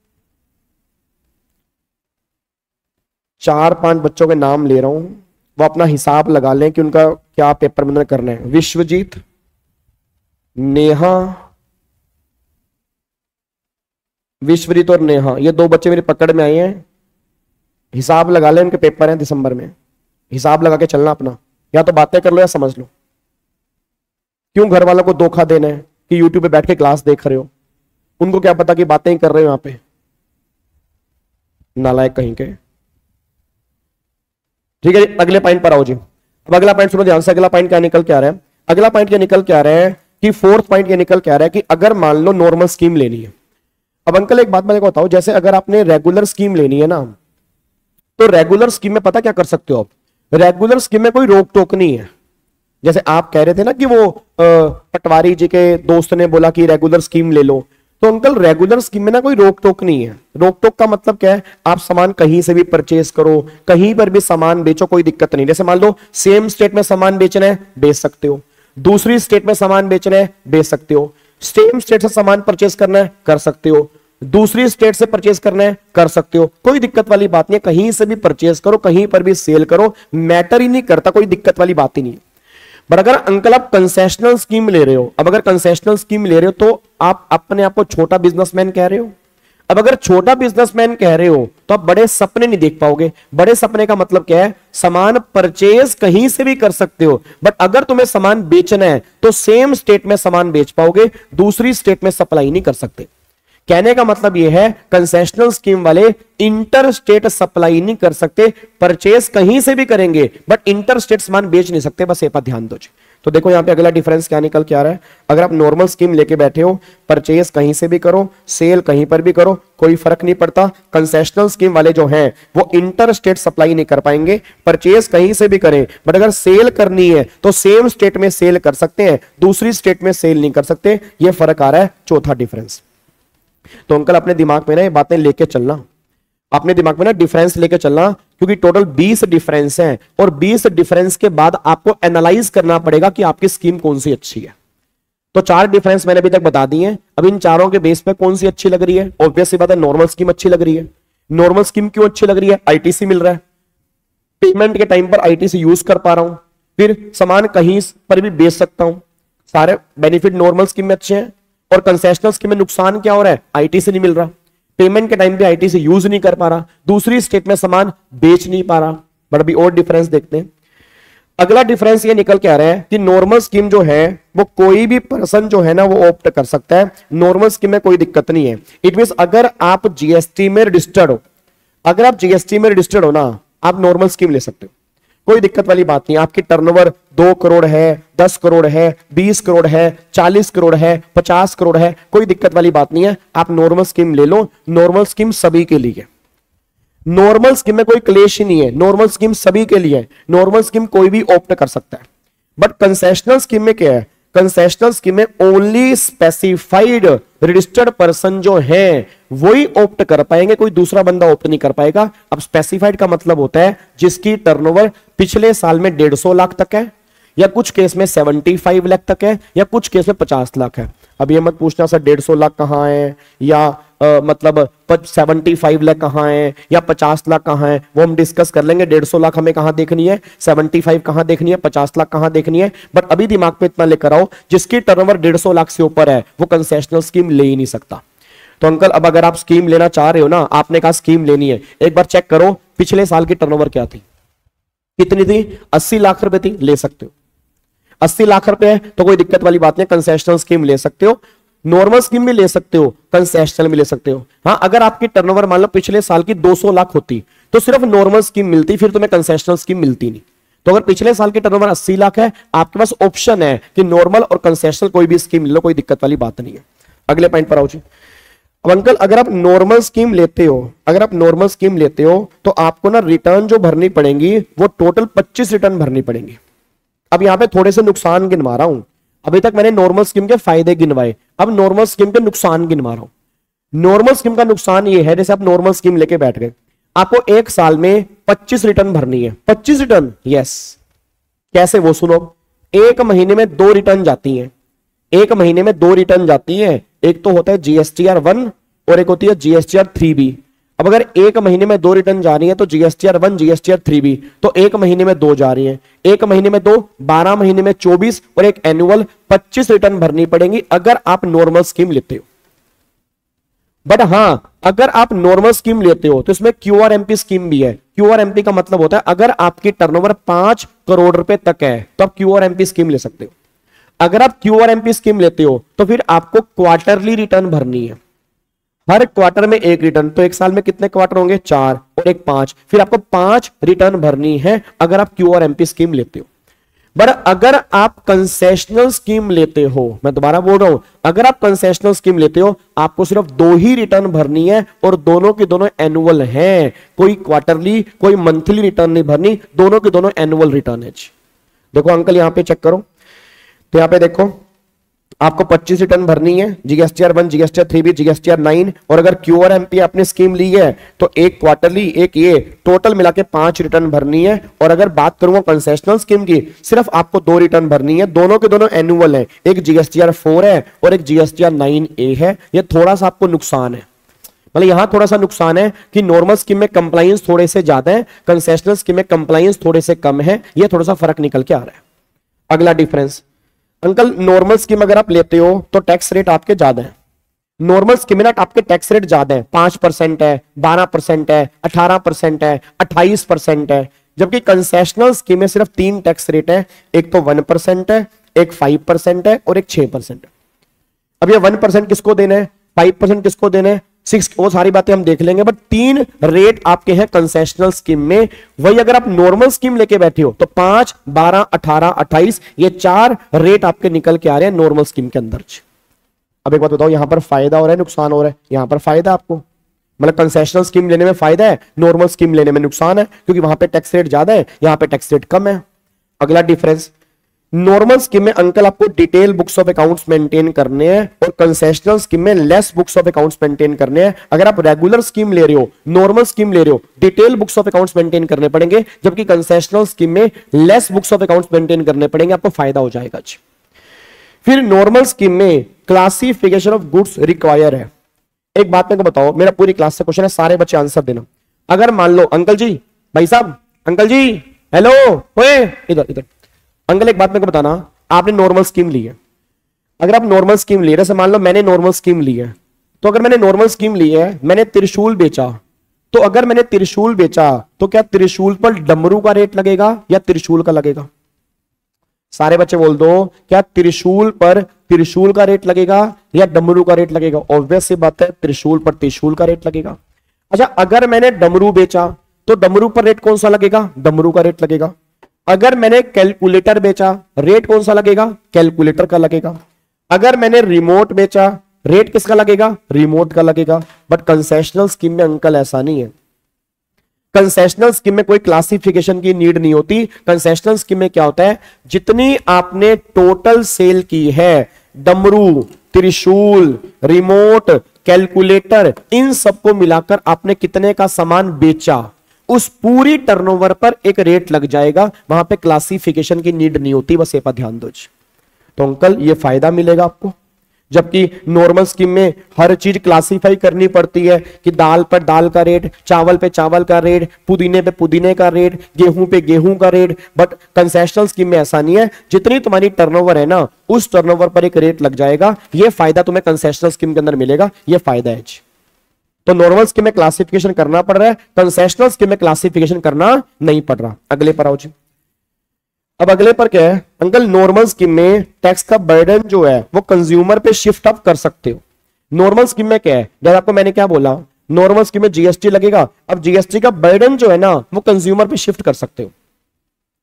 चार पांच बच्चों के नाम ले रहा हूं वो अपना हिसाब लगा लें कि उनका क्या पेपर में करना है। विश्वजीत, नेहा, विश्वजीत और नेहा, ये दो बच्चे मेरी पकड़ में आए हैं। हिसाब लगा लें, उनके पेपर हैं दिसंबर में। हिसाब लगा के चलना अपना, या तो बातें कर लो या समझ लो। क्यों घर वालों को धोखा देना है कि यूट्यूब पे बैठ के क्लास देख रहे हो, उनको क्या पता कि बातें ही कर रहे हो यहां पे, नालायक कहीं के। ठीक है, अगले पॉइंट पर आओ जी। अब अगला पॉइंट सुनो ध्यान से। अगला पॉइंट क्या निकल के आ रहा है? अगला पॉइंट क्या निकल के आ रहा है कि फोर्थ पॉइंट ये निकल के आ रहा है कि अगर मान लो नॉर्मल स्कीम लेनी है। अब अंकल एक बात मैं बताऊं, जैसे अगर आपने रेगुलर स्कीम लेनी है ना, तो रेगुलर स्कीम में पता क्या कर सकते हो आप? रेगुलर स्कीम में कोई रोक टोक नहीं है। जैसे आप कह रहे थे ना कि वो पटवारी जी के दोस्त ने बोला कि रेगुलर स्कीम ले लो, तो अंकल रेगुलर स्कीम में ना कोई रोक टोक नहीं है। रोक टोक का मतलब क्या है? आप सामान कहीं से भी परचेज करो, कहीं पर भी सामान बेचो, कोई दिक्कत नहीं। जैसे मान लो सेम स्टेट में सामान बेचना है, बेच सकते हो। दूसरी स्टेट में सामान बेचना है, बेच सकते हो। सेम स्टेट से सामान परचेज करना है, कर सकते हो। दूसरी स्टेट से परचेज करना है, कर सकते हो। कोई दिक्कत वाली बात नहीं है, कहीं से भी परचेज करो, कहीं पर भी सेल करो, मैटर ही नहीं करता, कोई दिक्कत वाली बात ही नहीं है। पर अगर अंकल आप कंसेशनल स्कीम ले रहे हो, अब अगर कंसेशनल स्कीम ले रहे हो तो आप अपने आप को छोटा बिजनेसमैन कह रहे हो। अब अगर छोटा बिजनेसमैन कह रहे हो तो आप बड़े सपने नहीं देख पाओगे। बड़े सपने का मतलब क्या है? सामान परचेज कहीं से भी कर सकते हो, बट अगर तुम्हें सामान बेचना है तो सेम स्टेट में सामान बेच पाओगे, दूसरी स्टेट में सप्लाई नहीं कर सकते। कहने का मतलब यह है कंसेशनल स्कीम वाले इंटर स्टेट सप्लाई नहीं कर सकते, परचेज कहीं से भी करेंगे बट इंटर स्टेट सामान बेच नहीं सकते। बस ये पर ध्यान दो। तो देखो यहां पे अगला डिफरेंस क्या निकल के आ रहा है। अगर आप नॉर्मल स्कीम लेके बैठे हो, परचेज कहीं से भी करो, सेल कहीं पर भी करो, कोई फर्क नहीं पड़ता। कंसेशनल स्कीम वाले जो हैं वो इंटर स्टेट सप्लाई नहीं कर पाएंगे, परचेज कहीं से भी करें, बट अगर सेल करनी है तो सेम स्टेट में सेल कर सकते हैं, दूसरी स्टेट में सेल नहीं कर सकते। यह फर्क आ रहा है, चौथा डिफरेंस। तो अंकल अपने दिमाग में ना ये बातें लेके चलना, अपने दिमाग में ना डिफरेंस लेके चलना, क्योंकि टोटल बीस डिफरेंस हैं और बीस डिफरेंस के बाद आपको एनालाइज करना पड़ेगा कि आपकी स्कीम कौन सी अच्छी है। तो चार डिफरेंस मैंने अभी तक बता दिए हैं। अब इन चारों के बेस पे कौन सी अच्छी लग रही है? ऑब्वियस सी बात है, नॉर्मल स्कीम अच्छी लग रही है। नॉर्मल स्कीम क्यों अच्छी लग रही है? आईटीसी मिल रहा है, पेमेंट के टाइम पर आईटीसी यूज कर पा रहा हूं, फिर सामान कहीं पर भी बेच सकता हूं। सारे बेनिफिट नॉर्मल स्कीम में अच्छे हैं। और कंसेशनल स्कीम में नुकसान क्या हो रहा है? आईटीसी नहीं मिल रहा, पेमेंट के टाइम पे आईटीसी यूज नहीं कर पा रहा, दूसरी स्टेट में सामान बेच नहीं पा रहा। बट अभी और डिफरेंस देखते हैं। अगला डिफरेंस ये निकल के आ रहा है कि नॉर्मल स्कीम जो है वो कोई भी पर्सन जो है ना वो ऑप्ट कर सकता है। नॉर्मल स्कीम में कोई दिक्कत नहीं है। इट मींस अगर आप जीएसटी में रजिस्टर्ड हो, अगर आप जीएसटी में रजिस्टर्ड हो ना, आप नॉर्मल स्कीम ले सकते हो, कोई दिक्कत वाली बात नहीं। आपकी टर्नओवर दो करोड़ है, दस करोड़ है, बीस करोड़ है, चालीस करोड़ है, पचास करोड़ है, कोई दिक्कत वाली बात नहीं है। आप नॉर्मल स्कीम ले लो। नॉर्मल स्कीम सभी के लिए, नॉर्मल स्कीम में कोई क्लेश ही नहीं है। नॉर्मल स्कीम सभी के लिए, नॉर्मल स्कीम कोई भी ऑप्ट कर सकता है। बट कंसेशनल स्कीम में क्या है? कंसेशनल स्कीम में ओनली स्पेसिफाइड रजिस्टर्ड पर्सन जो है वही ऑप्ट कर पाएंगे, कोई दूसरा बंदा ऑप्ट नहीं कर पाएगा। अब स्पेसिफाइड का मतलब होता है जिसकी टर्नओवर पिछले साल में डेढ़ सौ लाख तक है, या कुछ केस में पचहत्तर लाख तक है, या कुछ केस में पचास लाख है। अब ये मत पूछना सर डेढ़ सौ लाख कहां है, या आ, मतलब पचहत्तर लाख कहां है, या पचास लाख कहां है, वो हम डिस्कस कर लेंगे। डेढ़ सौ लाख हमें कहां देखनी है, पचहत्तर कहां देखनी है, पचास लाख कहां देखनी है। बट अभी दिमाग पे इतना लेकर आओ, जिसकी टर्नओवर डेढ़ सौ लाख से ऊपर है वो कंसेशनल स्कीम ले ही नहीं सकता। तो अंकल अब अगर आप स्कीम लेना चाह रहे हो ना, आपने कहा स्कीम लेनी है, एक बार चेक करो पिछले साल की टर्नओवर क्या थी, कितनी थी? अस्सी लाख रुपए थी, ले सकते हो। अस्सी लाख रुपए है तो कोई दिक्कत वाली बात नहीं, कंसेशनल स्कीम ले सकते हो। नॉर्मल स्कीम भी ले सकते हो, कंसेशनल भी ले सकते हो। हाँ, अगर आपकी टर्नओवर मान लो पिछले साल की दो सौ लाख होती तो सिर्फ नॉर्मल स्कीम मिलती, फिर तुम्हें कंसेशनल स्कीम मिलती नहीं। तो अगर पिछले साल की टर्नओवर अस्सी लाख है, आपके पास ऑप्शन है कि नॉर्मल और कंसेशनल कोई भी स्कीम ले लो, कोई दिक्कत वाली बात नहीं है। अगले पॉइंट पर आओ जी। अब अंकल अगर आप नॉर्मल स्कीम लेते हो अगर आप नॉर्मल स्कीम लेते हो तो आपको ना रिटर्न जो भरनी पड़ेंगी वो टोटल पच्चीस रिटर्न भरनी पड़ेंगी। अब यहां पे थोड़े से नुकसान गिनवा रहा हूं। अभी तक मैंने नॉर्मल स्कीम के फायदे गिनवाए, अब नॉर्मल स्कीम के नुकसान गिनवा रहा हूं। नॉर्मल स्कीम का नुकसान ये है, जैसे आप नॉर्मल स्कीम लेके बैठ गए, आपको एक साल में पच्चीस रिटर्न भरनी है। पच्चीस रिटर्न, यस। कैसे वो सुनो, एक महीने में दो रिटर्न जाती हैं। एक महीने में दो रिटर्न जाती है, एक तो होता है जीएसटीआर वन और एक होती है जीएसटीआर थ्री बी। अब अगर एक महीने में दो रिटर्न जा रही है तो GSTR one GSTR three B, तो एक महीने में दो जा रही है, एक महीने में दो, बारह महीने में चौबीस और एक एनुअल पच्चीस रिटर्न भरनी पड़ेंगी अगर आप नॉर्मल स्कीम लेते हो। बट हां, अगर आप नॉर्मल स्कीम लेते हो तो इसमें क्यूआरएमपी स्कीम भी है। क्यूआरएमपी का मतलब होता है अगर आपकी टर्नओवर पांच करोड़ रुपए तक है तो आप क्यूआरएमपी स्कीम ले सकते हो। अगर आप क्यूआरएमपी स्कीम लेते हो तो फिर आपको क्वार्टरली रिटर्न भरनी है, हर क्वार्टर में एक रिटर्न। तो एक साल में कितने क्वार्टर होंगे, चार और एक पांच, फिर आपको पांच रिटर्न भरनी है अगर आप क्यूआरएमपी स्कीम लेते हो। बट अगर आप कंसेशनल स्कीम लेते हो, मैं दोबारा बोल रहा हूं, अगर आप कंसेशनल स्कीम लेते हो आपको सिर्फ दो ही रिटर्न भरनी है और दोनों की दोनों एनुअल हैं, कोई क्वार्टरली कोई मंथली रिटर्न नहीं भरनी, दोनों की दोनों एनुअल रिटर्न है। देखो अंकल यहां पे चेक करो, तो यहां पे देखो आपको पच्चीस रिटर्न भरनी है, GSTR one GSTR three B GSTR nine, और अगर क्यूआरएमपी आपने स्कीम ली है तो एक क्वार्टरली एक ये, टोटल मिला के पांच रिटर्न भरनी है। और अगर बात करूंगा कंसेशनल स्कीम की, सिर्फ आपको दो रिटर्न भरनी है, दोनों के दोनों एनुअल है, एक जीएसटीआर फोर है और एक जीएसटीआर नाइन ए है। ये थोड़ा सा आपको नुकसान है, मतलब यहां थोड़ा सा नुकसान है कि नॉर्मल स्कीम में कंप्लायंस थोड़े से ज्यादा है, कंसेशनल स्कीम में कंप्लायंस थोड़े से कम है। ये थोड़ा सा फर्क निकल के आ रहा है। अगला डिफरेंस, अंकल नॉर्मल स्कीम अगर आप लेते हो तो टैक्स रेट आपके ज्यादा है। नॉर्मल स्कीम में ना आपके टैक्स रेट ज्यादा है, पांच परसेंट है, बारह परसेंट है, अठारह परसेंट है, अट्ठाईस परसेंट है। जबकि कंसेशनल स्कीम में सिर्फ तीन टैक्स रेट है, एक तो वन परसेंट है, एक फाइव परसेंट है और एक छह परसेंट है। अब ये वन परसेंट किसको देना है, फाइव परसेंट किसको देना है, सिक्स, वो सारी बातें हम देख लेंगे। बट तीन रेट आपके हैं कंसेशनल स्कीम में। वही अगर आप नॉर्मल स्कीम लेके बैठे हो तो पांच, बारह, अठारह, अट्ठाईस, ये चार रेट आपके निकल के आ रहे हैं नॉर्मल स्कीम के अंदर। अब एक बात बताओ, यहां पर फायदा हो रहा है नुकसान हो रहा है, यहां पर फायदा आपको, मतलब कंसेशनल स्कीम लेने में फायदा है, नॉर्मल स्कीम लेने में नुकसान है, क्योंकि वहां पे टैक्स रेट ज्यादा है, यहां पे टैक्स रेट कम है। अगला डिफरेंस, नॉर्मल स्कीम में अंकल आपको detail books of accounts maintain करने हैं और कंसेशनल स्कीम में less books of accounts maintain करने हैं। अगर आप रेगुलर स्कीम ले रहे हो, नॉर्मल स्कीम ले रहे हो, detail books of accounts maintain करने पड़ेंगे, जबकि कंसेशनल स्कीम में less books of accounts maintain करने पड़ेंगे, आपको फायदा हो जाएगा। फिर नॉर्मल स्कीम में क्लासिफिकेशन ऑफ गुड्स रिक्वायर है। एक बात मेरे को बताओ, मेरा पूरी क्लास से क्वेश्चन है, सारे बच्चे आंसर देना। अगर मान लो अंकल जी, भाई साहब, अंकल जी, हेलो, ओए इधर इधर, अंकल एक बात मेरे को बताना, आपने नॉर्मल स्कीम ली है। अगर आप नॉर्मल स्कीम ली है, जैसे मान लो मैंने नॉर्मल स्कीम ली है, तो अगर मैंने नॉर्मल स्कीम ली है, मैंने त्रिशूल बेचा, तो अगर मैंने त्रिशूल बेचा तो क्या त्रिशूल पर डमरू का रेट लगेगा या त्रिशूल का लगेगा? सारे बच्चे बोल दो, क्या त्रिशूल पर त्रिशूल का रेट लगेगा या डमरू का रेट लगेगा? ऑब्वियस सी बात है, त्रिशूल पर त्रिशूल का रेट लगेगा। अच्छा, अगर मैंने डमरू बेचा तो डमरू पर रेट कौन सा लगेगा? डमरू का रेट लगेगा। अगर मैंने कैलकुलेटर बेचा, रेट कौन सा लगेगा? कैलकुलेटर का लगेगा। अगर मैंने रिमोट बेचा, रेट किसका लगेगा? रिमोट का लगेगा। बट कंसेशनल स्कीम में अंकल ऐसा नहीं है। कंसेशनल स्कीम में कोई क्लासिफिकेशन की नीड नहीं होती। कंसेशनल स्कीम में क्या होता है, जितनी आपने टोटल सेल की है, डमरू, त्रिशूल, रिमोट, कैलकुलेटर, इन सबको मिलाकर आपने कितने का सामान बेचा, उस पूरी टर्नओवर पर एक रेट लग जाएगा। वहां पे क्लासिफिकेशन की नीड नहीं होती, बस ये पर ध्यान दो। तो अंकल ये फायदा मिलेगा आपको। जबकि नॉर्मल स्कीम में हर चीज क्लासिफाई करनी पड़ती है कि दाल पर दाल का रेट, चावल पे चावल का रेट, पुदीने पे पुदीने का रेट, गेहूं पे गेहूं का रेट। बट कंसेशनल स्कीम में ऐसा नहीं है, जितनी तुम्हारी टर्नओवर है ना, उस टर्नओवर पर एक रेट लग जाएगा। ये फायदा तुम्हें कंसेशनल स्कीम के अंदर मिलेगा, ये फायदा है। तो नॉर्मल स्कीम में क्लासिफिकेशन करना पड़ रहा है, कंसेशनल स्कीम में क्लासिफिकेशन करना नहीं पड़ रहा। अगले पर आओ जी। अब अगले पर क्या है अंकल, नॉर्मल स्कीम में टैक्स का बर्डन जो है वो कंज्यूमर पे शिफ्ट अप कर सकते हो। नॉर्मल स्कीम में क्या है, जब आपको मैंने क्या बोला, नॉर्मल स्कीम में जीएसटी लगेगा। अब जीएसटी का बर्डन जो है ना वो कंज्यूमर पे शिफ्ट कर सकते हो।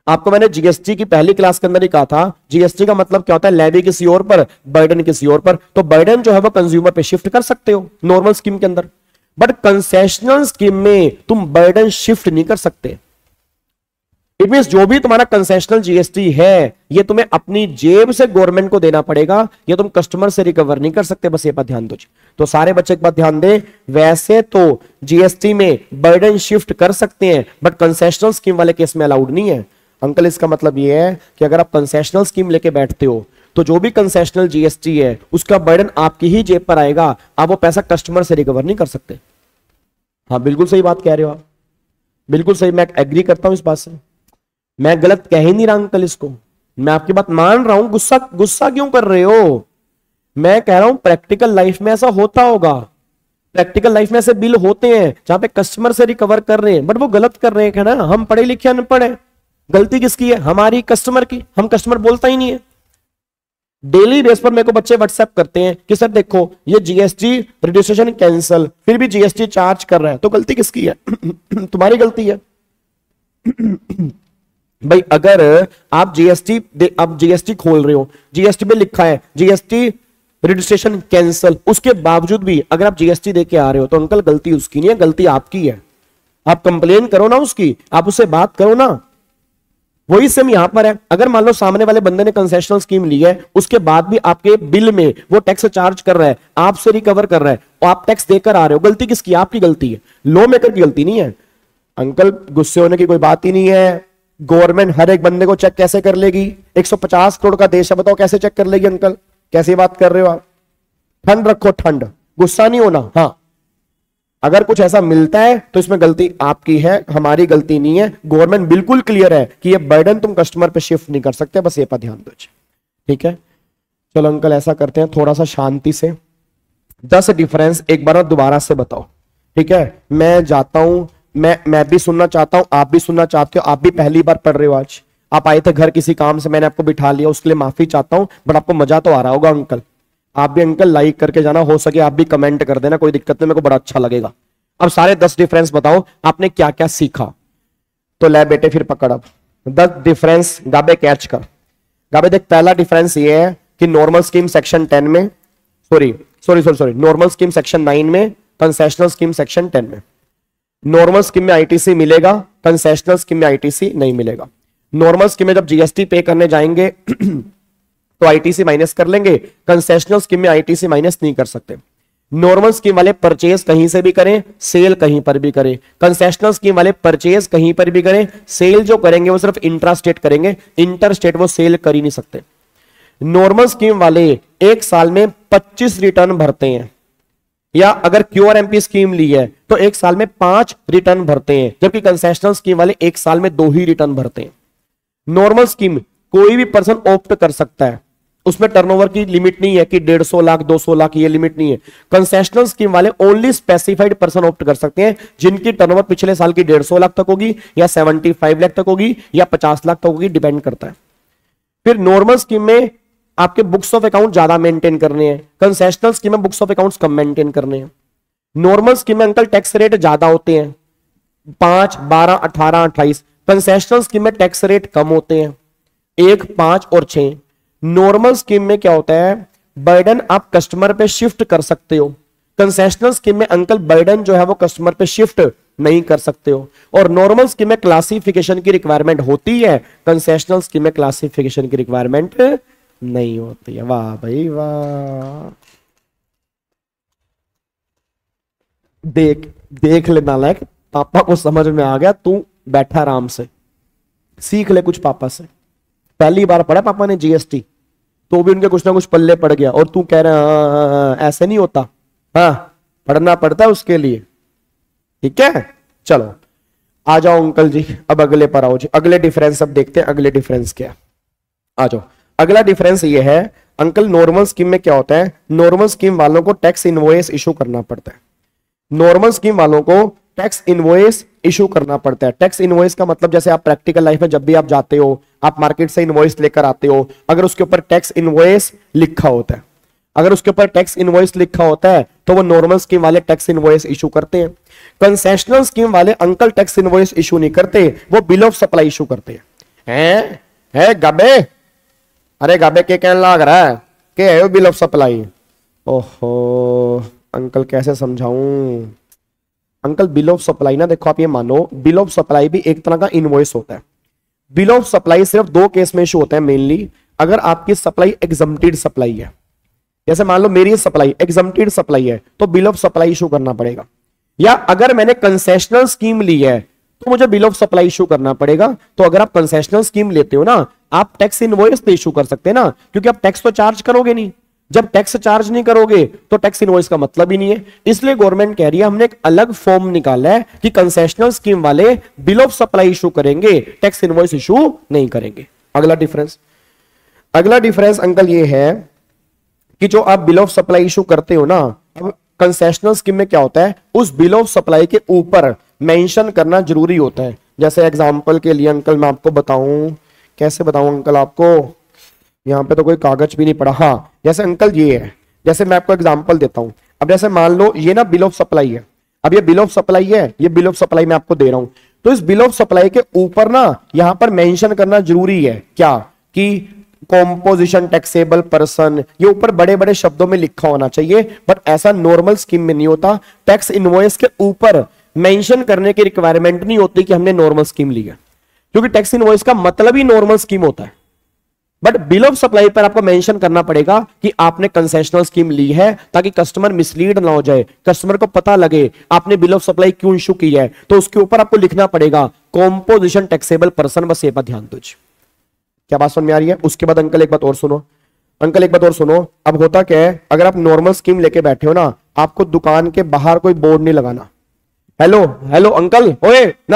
आपको मैंने जीएसटी की पहली क्लास के अंदर ही कहा था, जीएसटी का मतलब क्या होता है, लेवी किसी और पर, बर्डन किसी और पर। तो बर्डन जो है वो कंज्यूमर पे शिफ्ट कर सकते हो नॉर्मल स्कीम के अंदर, बट कंसेशनल स्कीम में तुम बर्डन शिफ्ट नहीं कर सकते। इट मींस जो भी तुम्हारा कंसेशनल जीएसटी है ये तुम्हें अपनी जेब से गवर्नमेंट को देना पड़ेगा, ये तुम कस्टमर से रिकवर नहीं कर सकते। बस ये बात ध्यान दो। तो सारे बच्चे एक बात ध्यान दे, वैसे तो जीएसटी में बर्डन शिफ्ट कर सकते हैं बट कंसेशनल स्कीम वाले केस में अलाउड नहीं है। अंकल इसका मतलब ये है कि अगर आप कंसेशनल स्कीम लेके बैठते हो तो जो भी कंसेशनल जीएसटी है उसका बर्डन आपकी ही जेब पर आएगा, आप वो पैसा कस्टमर से रिकवर नहीं कर सकते। हाँ बिल्कुल सही बात कह रहे हो आप, बिल्कुल सही, मैं एग्री करता हूं इस बात से, मैं गलत कह ही नहीं रहा अंकल इसको, मैं आपकी बात मान रहा हूं। गुस्सा गुस्सा क्यों कर रहे हो? मैं कह रहा हूं प्रैक्टिकल लाइफ में ऐसा होता होगा, प्रैक्टिकल लाइफ में ऐसे बिल होते हैं जहां पे कस्टमर से रिकवर कर रहे हैं बट वो गलत कर रहे हैं ना। हम पढ़े लिखे अनपढ़ है, गलती किसकी है? हमारी, कस्टमर की। हम कस्टमर बोलता ही नहीं है। डेली बेस पर मेरे को बच्चे व्हाट्सएप करते हैं कि सर देखो ये जीएसटी रजिस्ट्रेशन कैंसिल, फिर भी जीएसटी चार्ज कर रहा है, तो गलती किसकी है? तुम्हारी गलती है भाई। अगर आप जीएसटी आप जीएसटी खोल रहे हो, जीएसटी में लिखा है जीएसटी रजिस्ट्रेशन कैंसिल, उसके बावजूद भी अगर आप जीएसटी देके आ रहे हो तो अंकल गलती उसकी नहीं है, गलती आपकी है। आप कंप्लेन करो ना उसकी, आप उससे बात करो ना। वही सेम यहां पर है। अगर मान लो सामने वाले बंदे ने कंसेशनल स्कीम ली है, उसके बाद भी आपके बिल में वो टैक्स चार्ज कर रहा है, आपसे रिकवर कर रहा है और आप टैक्स देकर आ रहे हो, गलती किसकी? आपकी गलती है, लॉ मेकर की गलती नहीं है। अंकल गुस्से होने की कोई बात ही नहीं है। गवर्नमेंट हर एक बंदे को चेक कैसे कर लेगी? एक सौ पचास करोड़ का देश है, बताओ कैसे चेक कर लेगी? अंकल कैसी बात कर रहे हो आप? ठंड रखो, ठंड, गुस्सा नहीं होना। हाँ अगर कुछ ऐसा मिलता है तो इसमें गलती आपकी है, हमारी गलती नहीं है। गवर्नमेंट बिल्कुल क्लियर है कि ये बर्डन तुम कस्टमर पे शिफ्ट नहीं कर सकते, बस ये पर ध्यान दो। ठीक है चलो अंकल ऐसा करते हैं, थोड़ा सा शांति से दस डिफरेंस एक बार दोबारा से बताओ। ठीक है मैं जाता हूं, मैं मैं भी सुनना चाहता हूं, आप भी सुनना चाहते हो। आप भी पहली बार पढ़ रहे हो, आज आप आए थे घर किसी काम से, मैंने आपको बिठा लिया, उसके लिए माफी चाहता हूं, बट आपको मजा तो आ रहा होगा। अंकल आप भी अंकल लाइक करके जाना, हो सके आप भी कमेंट कर देना, कोई दिक्कत नहीं, मेरे को बड़ा अच्छा लगेगा। अब सारे दस डिफरेंस बताओ आपने क्या क्या सीखा। तो ले बेटे फिर पकड़, अब दस डिफरेंस गाबे कैच कर। गाबे देख पहला डिफरेंस ये है कि नॉर्मल स्कीम सेक्शन टेन में, sorry sorry sorry sorry normal scheme section nine में, कंसेशनल स्कीम सेक्शन टेन में। नॉर्मल स्कीम में आईटीसी मिलेगा, कंसेशनल स्कीम में आईटीसी नहीं मिलेगा। नॉर्मल स्कीम में जब जीएसटी पे करने जाएंगे तो आईटीसी माइनस कर लेंगे, कंसेशनल स्कीम में आईटीसी माइनस नहीं कर सकते। नॉर्मल स्कीम वाले परचेज कहीं से भी करें, सेल कहीं पर भी करें। कंसेशनल स्कीम वाले परचेज कहीं पर भी करें, सेल जो करेंगे वो सिर्फ इंट्रा स्टेट करेंगे, इंटर स्टेट वो सेल कर ही नहीं सकते। नॉर्मल स्कीम वाले एक साल में पच्चीस रिटर्न भरते हैं, या अगर क्यूआरएमपी स्कीम ली है तो एक साल में पांच रिटर्न भरते हैं, जबकि कंसेशनल स्कीम वाले एक साल में दो ही रिटर्न भरते हैं। नॉर्मल स्कीम कोई भी पर्सन ऑप्ट कर सकता है, उसमें टर्नओवर की लिमिट नहीं है कि डेढ़ सौ लाख दो सौ लाख, ये लिमिट नहीं है। कंसेशनल स्कीम वाले ओनली स्पेसिफाइड पर्सन ऑप्ट कर सकते हैं जिनकी टर्नओवर पिछले साल की डेढ़ सौ लाख तक होगी, या पचहत्तर लाख तक होगी, या पचास लाख तक होगी, डिपेंड करता है। फिर नॉर्मल स्कीम में आपके बुक्स ऑफ अकाउंट ज्यादा मेंटेन करने हैं, कंसेशनल स्कीम में बुक्स ऑफ अकाउंट्स कम मेंटेन करने हैं। नॉर्मल स्कीम में अंकल टैक्स रेट ज्यादा होते हैं, पांच, बारह, अठारह, अट्ठाईस। कंसेशनल स्कीम में टैक्स रेट कम होते हैं, एक, पांच और छह। नॉर्मल स्कीम में क्या होता है, बर्डन आप कस्टमर पे शिफ्ट कर सकते हो। कंसेशनल स्कीम में अंकल बर्डन जो है वो कस्टमर पे शिफ्ट नहीं कर सकते हो। और नॉर्मल स्कीम में क्लासिफिकेशन की रिक्वायरमेंट होती है, कंसेशनल स्कीम में क्लासिफिकेशन की रिक्वायरमेंट नहीं होती है। वाह भाई वाह, देख देख लेना लायक, पापा को समझ में आ गया, तू बैठा आराम से सीख ले कुछ पापा से। पहली बार पढ़ा पापा ने जीएसटी, तो भी उनके कुछ ना कुछ पल्ले पड़ गया, और तू कह रहा है ऐसे नहीं होता। हाँ पढ़ना पड़ता है उसके लिए, ठीक है। चलो आ जाओ अंकल जी, अब अगले पर आओ जी। अगले डिफरेंस अब देखते हैं, अगले डिफरेंस क्या है, आ जाओ। अगला डिफरेंस ये है अंकल, नॉर्मल स्कीम में क्या होता है, नॉर्मल स्कीम वालों को टैक्स इनवॉइस इशू करना पड़ता है। नॉर्मल स्कीम वालों को टैक्स इनवॉइस इशू करना पड़ता है। टैक्स इनवॉइस का मतलब जैसे आप प्रैक्टिकल लाइफ में जब भी आप जाते हो, आप मार्केट से इनवॉइस लेकर आते हो, अगर उसके ऊपर टैक्स इनवॉइस लिखा होता है, अगर उसके ऊपर टैक्स इनवॉइस लिखा होता है तो वो नॉर्मल स्कीम वाले टैक्स इनवॉइस इशू करते हैं। कंसेशनल स्कीम वाले अंकल टैक्स इनवॉइस इशू नहीं करते, वो बिल ऑफ सप्लाई इशू करते हैं। हैं है गबे, अरे गबे के कहने लग रहा है के है बिल ऑफ सप्लाई। ओहो अंकल कैसे समझाऊं अंकल, बिल ऑफ सप्लाई ना देखो आप ये मानो, बिल ऑफ सप्लाई भी एक तरह का इनवॉइस होता है। बिल ऑफ सप्लाई सिर्फ दो केस में इशू होता है मेनली, अगर आपकी सप्लाई एग्जम्प्टेड सप्लाई है, जैसे मान लो मेरी सप्लाई एग्जम्प्टेड सप्लाई है तो बिल ऑफ सप्लाई इशू करना पड़ेगा, या अगर मैंने कंसेशनल स्कीम ली है तो मुझे बिल ऑफ सप्लाई इशू करना पड़ेगा। तो अगर आप कंसेशनल स्कीम लेते हो ना, आप टैक्स इनवॉइस पे इशू कर सकते हैं ना, क्योंकि आप टैक्स तो चार्ज करोगे नहीं, जब टैक्स चार्ज नहीं करोगे तो टैक्स इनवॉइस का मतलब ही नहीं है। इसलिए गवर्नमेंट कह रही है हमने एक अलग फॉर्म निकाला है कि कंसेशनल स्कीम वाले बिल ऑफ सप्लाई इशू करेंगे, टैक्स इनवॉइस इशू नहीं करेंगे। अगला डिफरेंस अगला डिफरेंस अंकल ये है कि जो आप बिल ऑफ सप्लाई इशू करते हो ना, अब कंसेशनल स्कीम में क्या होता है, उस बिल ऑफ सप्लाई के ऊपर मेंशन करना जरूरी होता है। जैसे एग्जांपल के लिए अंकल मैं आपको बताऊं, कैसे बताऊं अंकल आपको, यहां पे तो कोई कागज भी नहीं पड़ा। हाँ जैसे अंकल ये है, जैसे मैं आपको एग्जांपल देता हूं। अब जैसे मान लो ये ना बिल ऑफ सप्लाई है, अब ये बिल ऑफ सप्लाई है, ये बिल ऑफ सप्लाई मैं आपको दे रहा हूं, तो इस बिल ऑफ सप्लाई के ऊपर ना यहां पर मेंशन करना जरूरी है क्या, कि कॉम्पोजिशन टैक्सेबल पर्सन, ये ऊपर बड़े बड़े शब्दों में लिखा होना चाहिए। बट ऐसा नॉर्मल स्कीम में नहीं होता, टैक्स इनवॉइस के ऊपर मेंशन करने की रिक्वायरमेंट नहीं होती कि हमने नॉर्मल स्कीम ली है, क्योंकि टैक्स इनवॉइस का मतलब ही नॉर्मल स्कीम होता है। बट बिल ऑफ सप्लाई पर आपको मेंशन करना पड़ेगा कि आपने कंसेशनल स्कीम ली है, ताकि कस्टमर मिसलीड ना हो जाए, कस्टमर को पता लगे आपने बिल ऑफ सप्लाई क्यों इशू की है, तो उसके ऊपर आपको लिखना पड़ेगा कॉम्पोजिशन टैक्सेबल पर्सन। बस ये बात ध्यान दो। क्या बात समझ में आ रही है? उसके बाद अंकल एक बात और सुनो, अंकल एक बात और सुनो। अब होता क्या है, अगर आप नॉर्मल स्कीम लेके बैठे हो ना, आपको दुकान के बाहर कोई बोर्ड नहीं लगाना, हेलो हेलो अंकल ओए ना,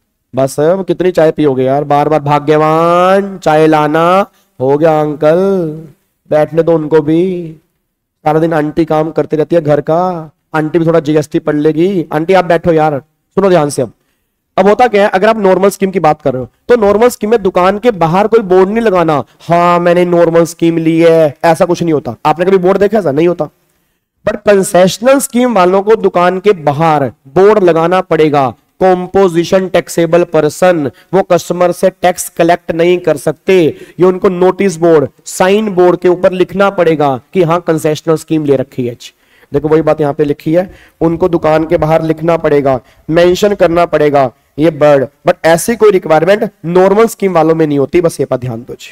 बस कितनी चाय पियोगे यार, बार बार भाग्यवान चाय लाना, हो गया अंकल, बैठने दो उनको भी, सारा दिन आंटी काम करती रहती है घर का, आंटी भी थोड़ा जीएसटी पढ़ लेगी। आंटी आप बैठो यार, सुनो ध्यान से। अब अब होता क्या है, अगर आप नॉर्मल स्कीम की बात कर रहे हो तो नॉर्मल स्कीम में दुकान के बाहर कोई बोर्ड नहीं लगाना, हाँ मैंने नॉर्मल स्कीम ली है, ऐसा कुछ नहीं होता। आपने कभी बोर्ड देखा? ऐसा नहीं होता। बट कंसेशनल स्कीम वालों को दुकान के बाहर बोर्ड लगाना पड़ेगा, कॉम्पोजिशन टैक्सेबल पर्सन, वो कस्टमर से टैक्स कलेक्ट नहीं कर सकते, ये उनको नोटिस बोर्ड, साइन बोर्ड के ऊपर लिखना पड़ेगा कि हाँ कंसेशनल स्कीम ले रखी है। देखो वही बात यहां पे लिखी है, उनको दुकान के बाहर लिखना पड़ेगा, मेंशन करना पड़ेगा ये बर्ड। बट ऐसी कोई रिक्वायरमेंट नॉर्मल स्कीम वालों में नहीं होती, बस ये बात ध्यान दो।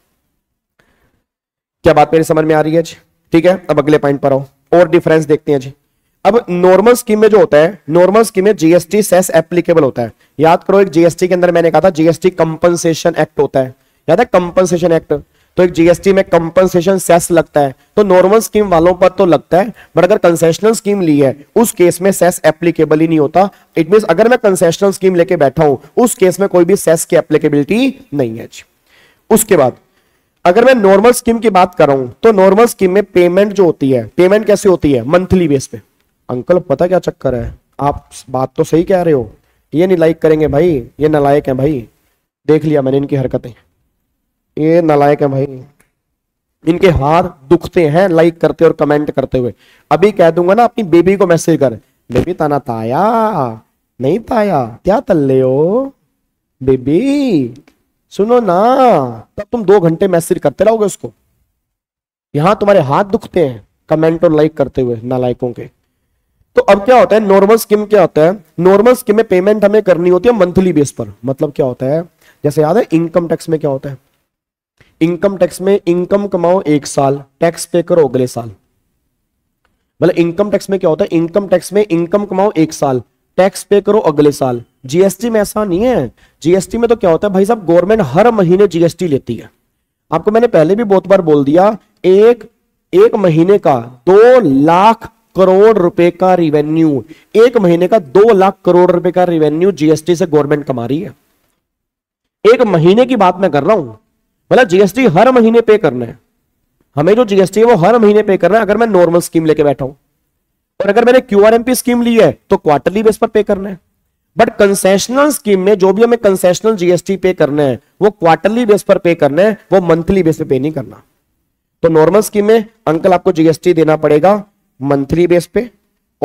क्या बात मेरी समझ में आ रही है? ठीक है, अब अगले पॉइंट पर आओ और डिफरेंस देखते हैं जी। अब नॉर्मल स्कीम में जो होता है, नॉर्मल स्कीम में जीएसटी सेस एप्लीकेबल होता है। याद करो, एक जीएसटी के अंदर मैंने कहा था जीएसटी कंपनसेशन एक्ट होता है, याद है कंपनसेशन एक्ट, तो एक जीएसटी में कंपनसेशन सेस लगता है, तो नॉर्मल स्कीम वालों पर तो लगता है, बट अगर कंसेशनल स्कीम ली है उस केस में सेस एप्लीकेबल ही नहीं होता। इट मींस अगर मैं कंसेशनल स्कीम लेके बैठा हूं उस केस में कोई भी सेस की एप्लीकेबिलिटी नहीं है। उसके बाद अगर मैं नॉर्मल स्कीम की बात कर रहा हूं तो नॉर्मल स्कीम में पेमेंट जो होती है, पेमेंट कैसे होती है? मंथली बेस पे। अंकल पता क्या चक्कर है, आप बात तो सही कह रहे हो, ये नहीं लाइक करेंगे भाई, ये नालायक है भाई, देख लिया मैंने इनकी हरकतें, ये नालायक है भाई, इनके हाथ दुखते हैं लाइक करते और कमेंट करते हुए। अभी कह दूंगा ना अपनी बेबी को मैसेज कर, बेबी ताना ताया नहीं ताया क्या तल्ले हो बेबी, सुनो ना, तब तुम दो घंटे मैसेज करते रहोगे उसको, यहां तुम्हारे हाथ दुखते हैं कमेंट और लाइक करते हुए नालायकों के। तो अब क्या होता है, नॉर्मल स्कीम क्या होता है, नॉर्मल स्कीम में पेमेंट हमें करनी होती है मंथली बेस पर। मतलब क्या होता है, जैसे याद है इनकम टैक्स में क्या होता है, इनकम टैक्स में इनकम कमाओ एक साल, टैक्स पे करो अगले साल। मतलब इनकम टैक्स में क्या होता है, इनकम टैक्स में इनकम कमाओ एक साल, टैक्स पे करो अगले साल। जीएसटी में ऐसा नहीं है, जीएसटी में तो क्या होता है भाई साहब, गवर्नमेंट हर महीने जीएसटी लेती है। आपको मैंने पहले भी बहुत बार बोल दिया, एक एक महीने का दो लाख करोड़ रुपए का रिवेन्यू, एक महीने का दो लाख करोड़ रुपए का रिवेन्यू जीएसटी से गवर्नमेंट कमा रही है। एक महीने की बात मैं कर रहा हूं, मतलब जीएसटी हर महीने पे करना है, हमें जो जीएसटी है वो हर महीने पे करना है अगर मैं नॉर्मल स्कीम लेके बैठा हूं, और अगर मैंने क्यूआरएमपी स्कीम ली है तो क्वार्टरली बेस पर पे करना है। बट कंसेशनल स्कीम में जो भी हमें कंसेशनल जीएसटी पे करना है वो क्वार्टरली बेस पर पे करना है, वो मंथली बेस पे पे नहीं करना। तो नॉर्मल स्कीम में अंकल आपको जीएसटी देना पड़ेगा मंथली बेस पे, और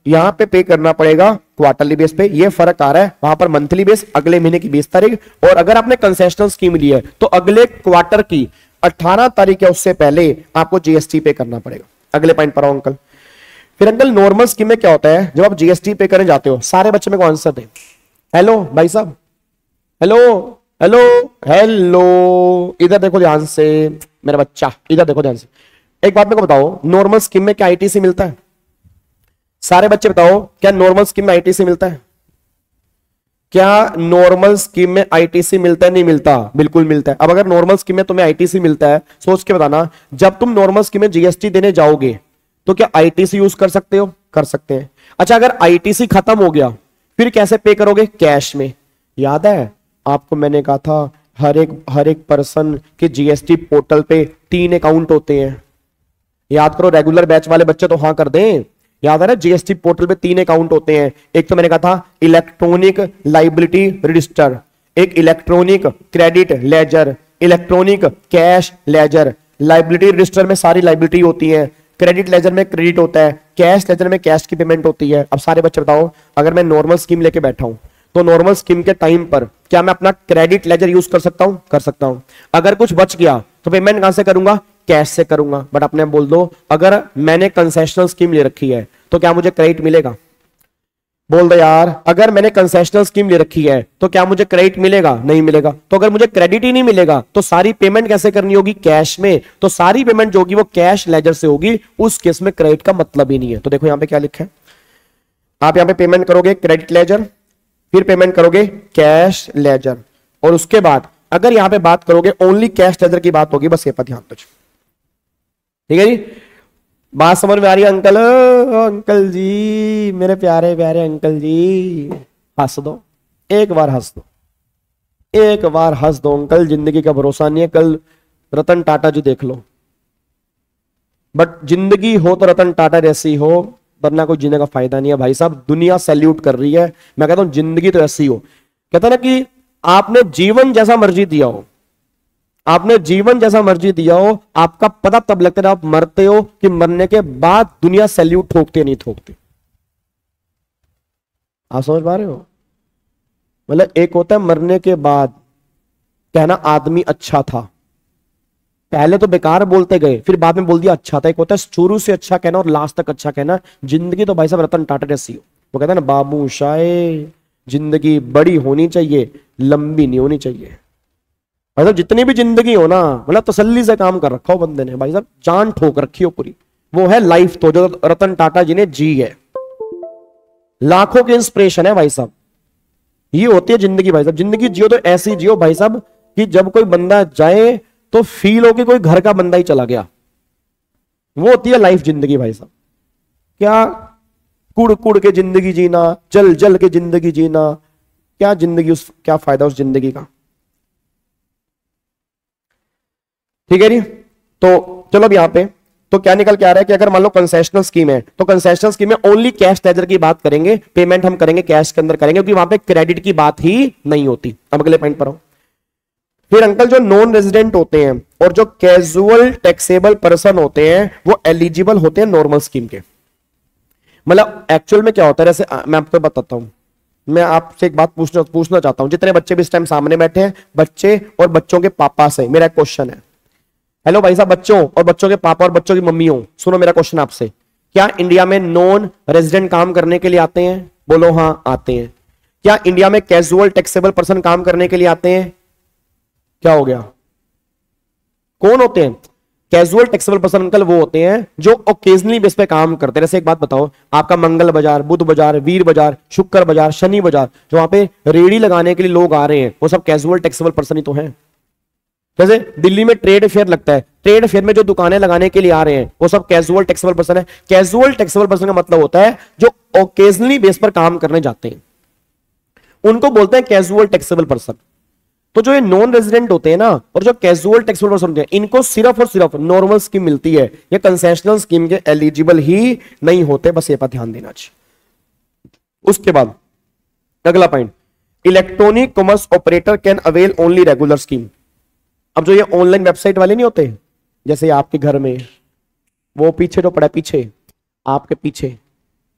यहां पे पे करना पड़ेगा क्वार्टरली बेस पे, ये फर्क आ रहा है। वहां पर मंथली बेस, अगले महीने की बीस तारीख, और अगर आपने कंसेशनल स्कीम ली है तो अगले क्वार्टर की अठारह तारीख या उससे पहले आपको जीएसटी पे करना पड़ेगा। अगले पॉइंट पर आओ अंकल। फिर अंकल नॉर्मल स्कीम में क्या होता है, जब आप जीएसटी पे करने जाते हो, सारे बच्चे मेरे को आंसर दें। हेलो भाई साहब, हेलो हेलो हेलो, इधर देखो ध्यान से मेरा बच्चा, इधर देखो ध्यान से। एक बात मेरे को बताओ, नॉर्मल स्कीम में क्या आईटीसी मिलता है? सारे बच्चे बताओ, क्या नॉर्मल स्कीम में आईटीसी मिलता है? क्या नॉर्मल स्कीम में आईटीसी मिलता है? नहीं मिलता, बिल्कुल मिलता है। अब अगर नॉर्मल स्कीम में तुम्हें आईटीसी मिलता है, सोच के बताना, जब तुम नॉर्मल स्कीम में जीएसटी देने जाओगे तो क्या आईटीसी यूज कर सकते हो? कर सकते हैं। अच्छा, अगर आईटीसी खत्म हो गया फिर कैसे पे करोगे? कैश में। याद है आपको मैंने कहा था हर एक हर एक पर्सन के जीएसटी पोर्टल पे तीन अकाउंट होते हैं। याद करो, रेगुलर बैच वाले बच्चे तो हाँ कर दें। याद है ना, जीएसटी पोर्टल पे तीन अकाउंट होते हैं। एक तो मैंने कहा था इलेक्ट्रॉनिक लाइबिलिटी रजिस्टर, एक electronic credit ledger, electronic cash ledger. Liability register में सारी लाइबिलिटी होती है, क्रेडिट लेजर में क्रेडिट होता है, कैश लेजर में कैश की पेमेंट होती है। अब सारे बच्चे बताओ, अगर मैं नॉर्मल स्कीम लेके बैठा हूं तो नॉर्मल स्कीम के टाइम पर क्या मैं अपना क्रेडिट लेजर यूज कर सकता हूं? कर सकता हूं। अगर कुछ बच गया तो पेमेंट कहां से करूंगा? कैश से करूंगा। बट अपने बोल दो, अगर मैंने कंसेशनल स्कीम ले रखी है तो क्या मुझे क्रेडिट मिलेगा? बोल दो यार, अगर मैंने कंसेशनल स्कीम ले रखी है तो क्या मुझे क्रेडिट मिलेगा? नहीं मिलेगा। तो अगर मुझे क्रेडिट ही नहीं मिलेगा तो सारी पेमेंट कैसे करनी होगी? कैश में। तो सारी पेमेंट जो होगी वो कैश लेजर से होगी, उस केस में क्रेडिट का मतलब ही नहीं है। तो देखो यहां पे क्या लिखा है, आप यहां पे पेमेंट करोगे क्रेडिट लेजर, फिर पेमेंट करोगे कैश लेजर, और उसके बाद अगर यहां पे बात करोगे ओनली कैश लेजर की बात होगी। बस ये पर ध्यान दो, ठीक है जी। बात समझ में आ रही है अंकल? अंकल जी, मेरे प्यारे प्यारे अंकल जी, हंस दो, एक बार हंस दो, एक बार हंस दो अंकल। जिंदगी का भरोसा नहीं है, कल रतन टाटा जी देख लो। बट जिंदगी हो तो रतन टाटा जैसी हो, वरना कोई जीने का फायदा नहीं है भाई साहब। दुनिया सैल्यूट कर रही है। मैं कहता हूं जिंदगी तो ऐसी हो, कहता ना कि आपने जीवन जैसा मर्जी दिया हो, आपने जीवन जैसा मर्जी दिया हो, आपका पता तब लगता है आप मरते हो कि मरने के बाद दुनिया सैल्यूट ठोकते नहीं ठोकते। आप समझ पा रहे हो? मतलब एक होता है मरने के बाद कहना आदमी अच्छा था, पहले तो बेकार बोलते गए फिर बाद में बोल दिया अच्छा था। एक होता है शुरू से अच्छा कहना और लास्ट तक अच्छा कहना। जिंदगी तो भाई साहब रतन टाटा जैसी हो। वो कहता है ना बाबू शाये, जिंदगी बड़ी होनी चाहिए, लंबी नहीं होनी चाहिए। भाई साहब जितनी भी जिंदगी हो ना, मतलब तसल्ली से काम कर रखा हो बंदे ने, भाई साहब जान ठोक रखी हो पूरी। वो है लाइफ तो जो रतन टाटा जी ने जी है। लाखों की इंस्पिरेशन है भाई साहब। ये होती है जिंदगी भाई साहब। जिंदगी जियो तो ऐसी जियो भाई साहब कि जब कोई बंदा जाए तो फील हो कि कोई घर का बंदा ही चला गया। वो होती है लाइफ जिंदगी भाई साहब। क्या कुड़ कुड़ के जिंदगी जीना, जल जल के जिंदगी जीना, क्या जिंदगी, उस क्या फायदा उस जिंदगी का। ठीक है जी। तो चलो अब यहां पे तो क्या निकल के आ रहा है कि अगर मान लो कंसेशनल स्कीम है तो कंसेशनल स्कीम में ओनली कैश लेजर की बात करेंगे, पेमेंट हम करेंगे कैश के अंदर करेंगे, क्योंकि वहां पे क्रेडिट की बात ही नहीं होती। अब अगले पॉइंट पर आओ। फिर अंकल जो नॉन रेजिडेंट होते हैं और जो कैजुअल टैक्सेबल पर्सन होते हैं वो एलिजिबल होते हैं नॉर्मल स्कीम के। मतलब एक्चुअल में क्या होता है, जैसे मैं आपको बताता हूं, मैं आपसे एक बात पूछना पूछना चाहता हूं, जितने बच्चे भी इस टाइम सामने बैठे हैं, बच्चे और बच्चों के पापा से मेरा एक क्वेश्चन है। हेलो भाई साहब, बच्चों और बच्चों के पापा और बच्चों की मम्मियों, सुनो मेरा क्वेश्चन आपसे। क्या इंडिया में नॉन रेजिडेंट काम करने के लिए आते हैं? बोलो हाँ आते हैं। क्या इंडिया में कैजुअल टैक्सेबल पर्सन काम करने के लिए आते हैं? क्या हो गया? कौन होते हैं कैजुअल टैक्सेबल पर्सन? अंकल वो होते हैं जो ओकेजनली बेस पे काम करते हैं। जैसे एक बात बताओ, आपका मंगल बाजार, बुध बाजार, वीर बाजार, शुक्र बाजार, शनि बाजार, जो वहां पे रेडी लगाने के लिए लोग आ रहे हैं, वो सब कैजुअल टैक्सेबल पर्सन ही तो हैं। जैसे दिल्ली में ट्रेड फेयर लगता है, ट्रेड फेयर में जो दुकानें लगाने के लिए आ रहे हैं वो सब कैजुअल टैक्सेबल पर्सन है। कैजुअल टैक्सेबल पर्सन का मतलब होता है जो ओकेजनली बेस पर काम करने जाते हैं, उनको बोलते हैं कैजुअल टैक्सेबल पर्सन। तो जो ये नॉन रेजिडेंट होते हैं ना और जो कैजुअल टैक्सेबल पर्सन होते हैं, इनको सिर्फ और सिर्फ नॉर्मल स्कीम मिलती है, ये कंसेशनल स्कीम के एलिजिबल ही नहीं होते। बस ये पर ध्यान देना चाहिए। उसके बाद अगला point, electronic commerce operator can avail only regular scheme. अब जो ये ऑनलाइन वेबसाइट वाले नहीं होते, जैसे आपके घर में वो पीछे जो पड़ा है, पीछे आपके पीछे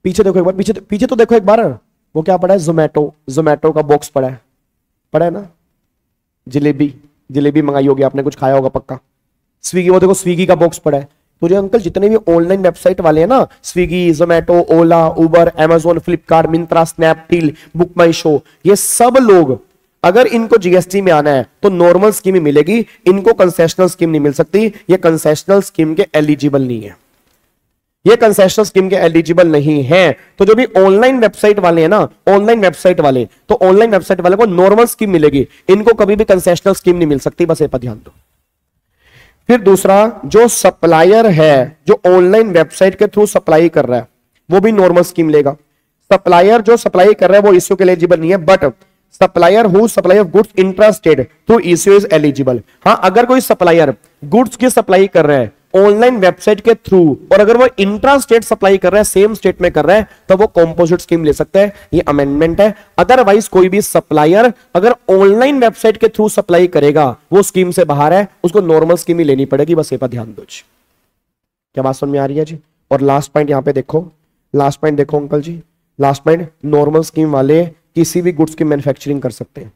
पीछे देखो एक बार, पीछे पीछे तो देखो एक बार, वो क्या पड़ा है, जोमेटो, जोमेटो का बॉक्स पड़ा है, पड़ा है ना, जलेबी, जलेबी मंगाई होगी आपने, कुछ खाया होगा पक्का। स्विगी, वो देखो स्विगी का बॉक्स पड़ा है। तो जो अंकल जितने भी ऑनलाइन वेबसाइट वाले हैं ना, Swiggy, Zomato, Ola, Uber, Amazon, Flipkart, Myntra, Snapdeal, book my show, ये सब लोग अगर इनको जीएसटी में आना है तो नॉर्मल स्कीम ही मिलेगी, इनको कंसेशनल स्कीम नहीं मिल सकती, ये कंसेशनल स्कीम के एलिजिबल नहीं है, ये कंसेशनल स्कीम के एलिजिबल नहीं है। तो जो भी ऑनलाइन वेबसाइट वाले हैं ना, ऑनलाइन वेबसाइट वाले, तो ऑनलाइन वेबसाइट वाले को नॉर्मल स्कीम मिलेगी, इनको कभी भी कंसेशनल स्कीम नहीं मिल सकती, बस ये पर ध्यान दो। फिर दूसरा, जो सप्लायर है, जो ऑनलाइन वेबसाइट के थ्रू सप्लाई कर रहा है, वो भी नॉर्मल स्कीम लेगा। सप्लायर जो सप्लाई कर रहा है वो ईसीओ के एलिजिबल नहीं है, but supplier who supply of goods intrastate through ECO is eligible. हाँ, अगर कोई सप्लायर गुड्स की सप्लाई कर रहा है ऑनलाइन वेबसाइट के थ्रू, और अगर वो इंट्रा स्टेट सप्लाई कर रहा है, सेम स्टेट में कर रहा है, तो वो कॉम्पोजिट स्कीम ले सकता है, ये अमेंडमेंट है। अदरवाइज कोई भी सप्लायर अगर ऑनलाइन वेबसाइट के थ्रू सप्लाई करेगा, वो स्कीम से बाहर है, उसको नॉर्मल स्कीम ही लेनी पड़ेगी, बस ये पर ध्यान दो जी। क्या बात समझ में आ रही है जी? और लास्ट पॉइंट यहां पे देखो, लास्ट पॉइंट देखो uncle ji, last point, normal scheme वाले किसी भी गुड्स की मैन्युफैक्चरिंग कर सकते हैं।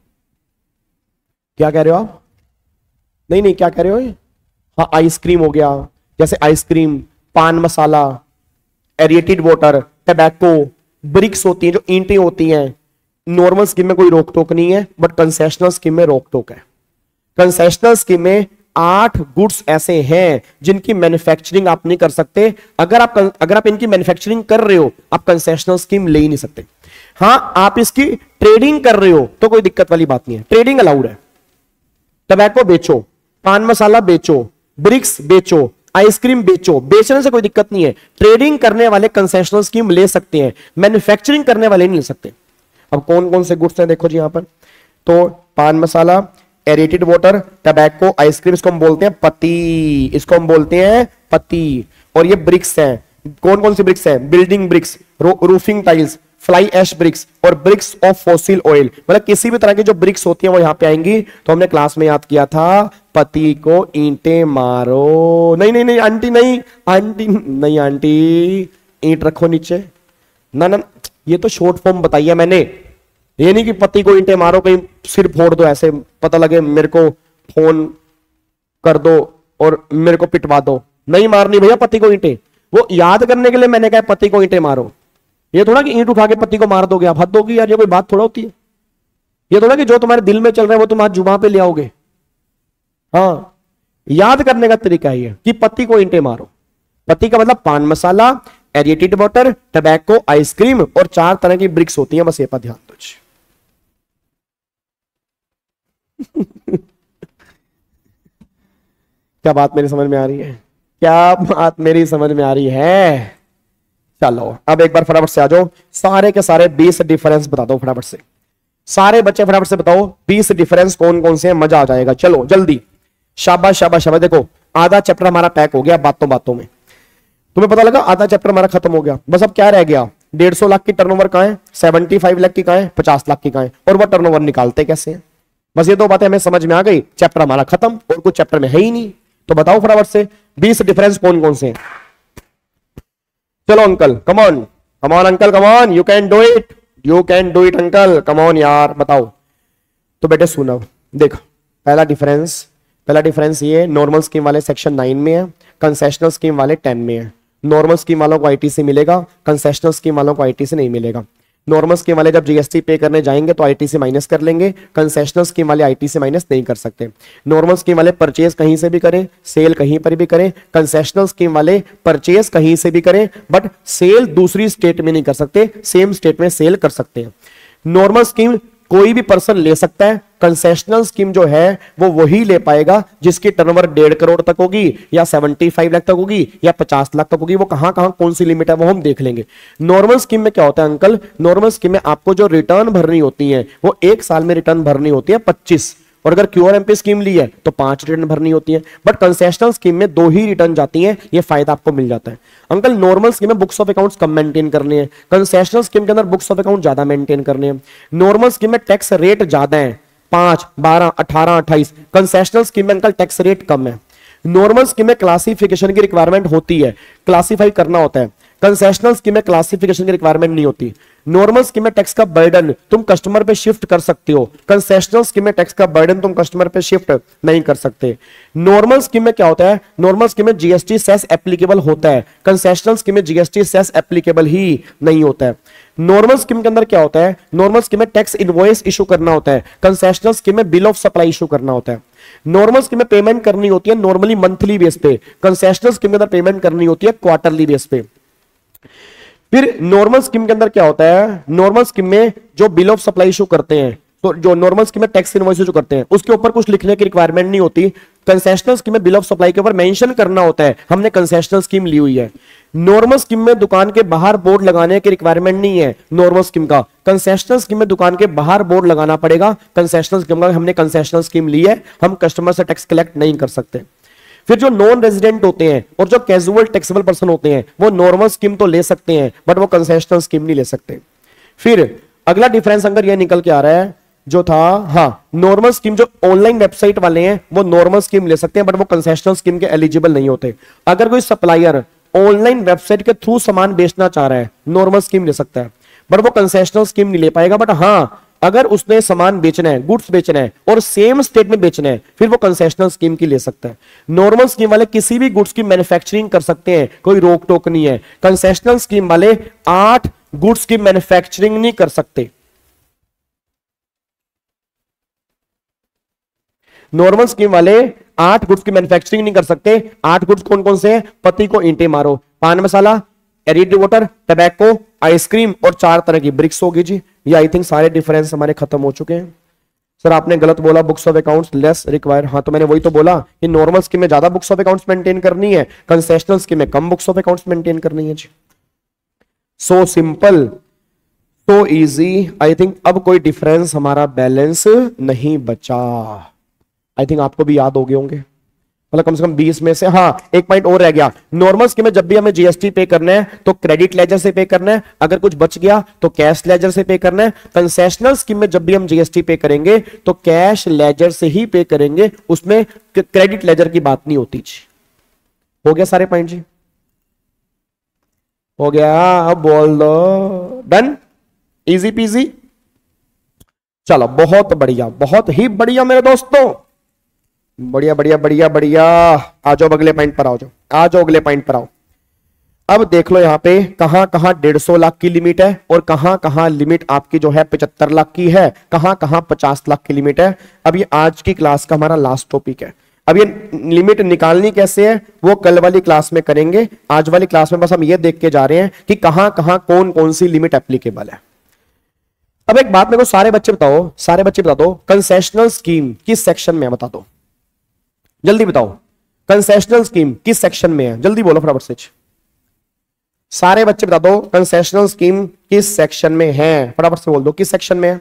क्या कह रहे हो आप? नहीं नहीं, क्या कह रहे हो? हाँ, आइसक्रीम हो गया, जैसे ice cream, pan masala, aerated water, tobacco, bricks होती हैं, जो ईंटें होती हैं, नॉर्मल स्कीम में कोई रोक टोक नहीं है, बट कंसेशनल स्कीम में रोक टोक है। कंसेशनल स्कीम में आठ गुड्स ऐसे हैं जिनकी मैन्युफैक्चरिंग आप नहीं कर सकते। अगर आप अगर आप इनकी मैन्युफैक्चरिंग कर रहे हो, आप कंसेशनल स्कीम ले ही नहीं सकते। हाँ, आप इसकी ट्रेडिंग कर रहे हो तो कोई दिक्कत वाली बात नहीं है, ट्रेडिंग अलाउड है। टबैको बेचो, पान मसाला बेचो, ब्रिक्स बेचो, आइसक्रीम बेचो, बेचने से कोई दिक्कत नहीं है। ट्रेडिंग करने वाले कंसेशनल स्कीम ले सकते हैं, मैन्युफैक्चरिंग करने वाले नहीं ले सकते। अब कौन कौन से गुड्स हैं देखो जी यहां पर, तो pan masala, aerated water, tobacco, ice cream, इसको हम बोलते हैं पत्ती, इसको हम बोलते हैं पत्ती। और ये ब्रिक्स हैं, कौन कौन सी ब्रिक्स हैं? Building bricks, roofing tiles, fly ash bricks और ब्रिक्स ऑफ फॉसिल ऑयल, मतलब किसी भी तरह की जो ब्रिक्स होती हैं वो यहां पे आएंगी। तो हमने क्लास में याद किया था, पति को ईंटें मारो, नहीं नहीं नहीं आंटी, नहीं आंटी, नहीं आंटी, ईंट रखो नीचे, ना ना, ये तो शॉर्ट फॉर्म बताइए मैंने, ये नहीं कि पति को ईंटें मारो, कहीं सिर फोड़ दो, ऐसे पता लगे मेरे को फोन कर दो और मेरे को पिटवा दो। नहीं मारनी भैया पति को ईंटें, वो याद करने के लिए मैंने कहा पति को ईंटें मारो। ये थोड़ा कि ईंट उठा के पति को मार दोगे आप, हद होगी यार, ये कोई बात थोड़ा होती है। ये थोड़ा कि जो तुम्हारे दिल में चल रहा है वो तुम आज जुबान पे ले आओगे। हाँ, याद करने का तरीका है कि पति को ईंटें मारो। पति का मतलब pan masala, aerated water, tobacco, ice cream और चार तरह की ब्रिक्स होती हैं, बस ये पर ध्यान दो। क्या बात मेरी समझ में आ रही है? क्या बात मेरी समझ में आ रही है? चलो अब एक बार फटाफट से आ जाओ, सारे के सारे बीस डिफरेंस बता दो फटाफट से, सारे बच्चे फटाफट से बताओ बीस डिफरेंस कौन कौन से हैं, मजा आ जाएगा। चलो जल्दी, शाबाश शाबाश शाबाश। देखो आधा चैप्टर हमारा पैक हो गया बातों बातों में, तुम्हें पता लगा आधा चैप्टर हमारा खत्म हो गया। बस अब क्या रह गया, डेढ़ सौ लाख की टर्नओवर कहां है, सेवेंटी फाइव लाख की कहां है, पचास लाख की कहां है, और वह टर्नओवर निकालते कैसे हैं। बस ये दो बातें हमें समझ में आ गई, चैप्टर हमारा खत्म, और कुछ चैप्टर में है ही नहीं। तो बताओ फटाफट से बीस डिफरेंस कौन कौन से हैं। चलो uncle, come on come on uncle, come on, you can do it, you can do it uncle, come on यार, बताओ। तो बेटे सुनो, देखो पहला डिफरेंस, पहला डिफरेंस ये नॉर्मल स्कीम वाले सेक्शन नाइन में है, कंसेशनल स्कीम वाले टेन में है। नॉर्मल स्कीम वालों को आईटीसी मिलेगा, कंसेशनल स्कीम वालों को आईटीसी नहीं मिलेगा। नॉर्मल स्कीम वाले जब जीएसटी पे करने जाएंगे तो आईटीसी माइनस कर लेंगे, कंसेशनल स्कीम वाले आईटीसी माइनस नहीं कर सकते। नॉर्मल स्कीम वाले परचेज कहीं से भी करें, सेल कहीं पर भी करें, कंसेशनल स्कीम वाले परचेज कहीं से भी करें, बट सेल दूसरी स्टेट में नहीं कर सकते, सेम स्टेट में सेल कर सकते हैं। नॉर्मल स्कीम कोई भी पर्सन ले सकता है, कंसेशनल स्कीम जो है वो वही ले पाएगा जिसकी टर्नओवर डेढ़ करोड़ तक होगी, या पचहत्तर लाख तक होगी, या पचास लाख तक होगी। वो कहां कहां कौन सी लिमिट है वो हम देख लेंगे। नॉर्मल स्कीम में क्या होता है अंकल, नॉर्मल स्कीम में आपको जो रिटर्न भरनी होती है वो एक साल में रिटर्न भरनी होती है पच्चीस, और अगर क्यूआर एमपी स्कीम ली है तो पांच रिटर्न भरनी होती है। बट कंसेशनल स्कीम में दो ही रिटर्न जाती हैं, ये फायदा आपको मिल जाता है। अंकल नॉर्मल स्कीम में बुक्स ऑफ अकाउंट्स कम मेंटेन करने हैं, कंसेशनल स्कीम के अंदर बुक्स ऑफ अकाउंट ज्यादा मेंटेन करने हैं। नॉर्मल स्कीम में टैक्स रेट ज्यादा है, पांच, बारह, अठारह, अट्ठाईस। कंसेशनल स्कीम में अंकल टैक्स रेट कम है। नॉर्मल स्कीम में क्लासिफिकेशन की रिक्वायरमेंट होती है, क्लासिफाई करना होता है। कंसेशनल स्कीम में क्लासिफिकेशन की रिक्वायरमेंट नहीं होती। नॉर्मल स्कीम में टैक्स का बर्डन तुम कस्टमर पे शिफ्ट कर सकते हो, कंसेशनल स्कीम में टैक्स का बर्डन तुम कस्टमर पे शिफ्ट नहीं कर सकते। नॉर्मल स्कीम में क्या होता है, नॉर्मल स्कीम में जीएसटी सेस एप्लीकेबल होता है, कंसेशनल स्कीम में जीएसटी सेस एप्लीकेबल ही नहीं होता है। नॉर्मल स्कीम के अंदर क्या होता है, नॉर्मल स्कीम में टैक्स इनवॉइस इशू करना होता है, कंसेशनल स्कीम में बिल ऑफ सप्लाई इशू करना होता है। नॉर्मल स्कीम में पेमेंट करनी होती है नॉर्मली मंथली बेस पे, कंसेशनल स्कीम के अंदर पेमेंट करनी होती है क्वार्टरली बेस पे। फिर नॉर्मल स्कीम के अंदर क्या होता है, नॉर्मल स्कीम में जो बिल ऑफ सप्लाई इशू करते हैं, तो जो नॉर्मल स्कीम में टैक्स इनवॉइस इशू करते हैं उसके ऊपर कुछ लिखने की रिक्वायरमेंट नहीं होती। कंसेशनल स्कीम में बिल ऑफ सप्लाई के ऊपर मेंशन करना होता है हमने कंसेशनल स्कीम ली हुई है। नॉर्मल स्कीम में दुकान के बाहर बोर्ड लगाने की रिक्वायरमेंट नहीं है नॉर्मल स्कीम का, कंसेशनल स्कीम में दुकान के बाहर बोर्ड लगाना पड़ेगा। कंसेशनल स्कीम का हमने कंसेशनल स्कीम ली है, हम कस्टमर से टैक्स कलेक्ट नहीं कर सकते। फिर जो नॉन रेजिडेंट होते हैं और जो कैजुअल टैक्सेबल पर्सन होते हैं वो नॉर्मल स्कीम तो ले सकते हैं बट वो कंसेशनल स्कीम नहीं ले सकते। फिर अगला डिफरेंस अगर ये निकल के आ रहा है जो था, हाँ नॉर्मल स्कीम जो ऑनलाइन वेबसाइट वाले हैं वो नॉर्मल स्कीम ले सकते हैं बट वो कंसेशनल स्कीम के एलिजिबल नहीं होते। अगर कोई सप्लायर ऑनलाइन वेबसाइट के थ्रू सामान बेचना चाह रहा है नॉर्मल स्कीम ले सकता है बट वो कंसेशनल स्कीम नहीं ले पाएगा। बट हाँ अगर उसने सामान बेचना है, गुड्स बेचना है और सेम स्टेट में बेचना है फिर वो कंसेशनल स्कीम की ले सकता है। नॉर्मल स्कीम वाले किसी भी गुड्स की मैन्युफैक्चरिंग कर सकते हैं, कोई रोक टोक नहीं है। कंसेशनल स्कीम वाले आठ गुड्स की मैन्युफैक्चरिंग नहीं कर सकते। नॉर्मल स्कीम वाले आठ गुड्स की मैन्युफैक्चरिंग नहीं कर सकते। आठ गुड्स कौन कौन से हैं, पति को ईंटें मारो, pan masala, aerated water, tobacco, ice cream और चार तरह की ब्रिक्स होगी जी। ये आई थिंक सारे डिफरेंस हमारे खत्म हो चुके हैं। सर आपने गलत बोला, books of accounts less require. हाँ तो मैंने वही तो बोला कि नॉर्मल स्कीम में ज्यादा बुक्स ऑफ अकाउंट्स मेंटेन करनी है, कंसेशनल स्कीम में कम बुक्स ऑफ अकाउंट्स मेंटेन करनी है जी। So simple, so easy. I think अब कोई डिफरेंस हमारा बैलेंस नहीं बचा। आई थिंक आपको भी याद हो गए होंगे, मतलब कम से कम बीस में से। हाँ एक पॉइंट और रह गया, नॉर्मल स्कीम में जब भी हमें जीएसटी पे करना है तो क्रेडिट लेजर से पे करना है, अगर कुछ बच गया तो कैश लेजर से पे करना है। कंसेशनल स्कीम में जब भी हम जीएसटी पे करेंगे तो कैश लेजर से ही पे करेंगे, उसमें क्रेडिट लेजर की बात नहीं होती जी। हो गया सारे पॉइंट जी, हो गया। अब बोल दो डन, इजी पीजी। चलो बहुत बढ़िया, बहुत ही बढ़िया मेरे दोस्तों, बढ़िया बढ़िया बढ़िया बढ़िया। आ जाओ अगले पॉइंट पर, आओ जाओ आ जाओ अगले पॉइंट पर आओ। अब देख लो यहाँ पे कहां कहां डेढ़ सौ लाख की लिमिट है और कहां कहां लिमिट आपकी जो है पचहत्तर लाख की है, कहां कहां पचास लाख की लिमिट है। अब ये आज की क्लास का हमारा लास्ट टॉपिक है। अब ये लिमिट निकालनी कैसे है वो कल वाली क्लास में करेंगे। आज वाली क्लास में बस हम ये देख के जा रहे हैं कि कहां कहां कौन कौन सी लिमिट एप्लीकेबल है। अब एक बात मेरे को सारे बच्चे बताओ, सारे बच्चे बता दो कंसेशनल स्कीम किस सेक्शन में है, बता दो जल्दी बताओ। कंसेशनल स्कीम किस सेक्शन में है, जल्दी बोलो फटाफट से। सारे बच्चे बता दो कंसेशनल स्कीम किस सेक्शन में है, फटाफट से बोल दो किस सेक्शन में है।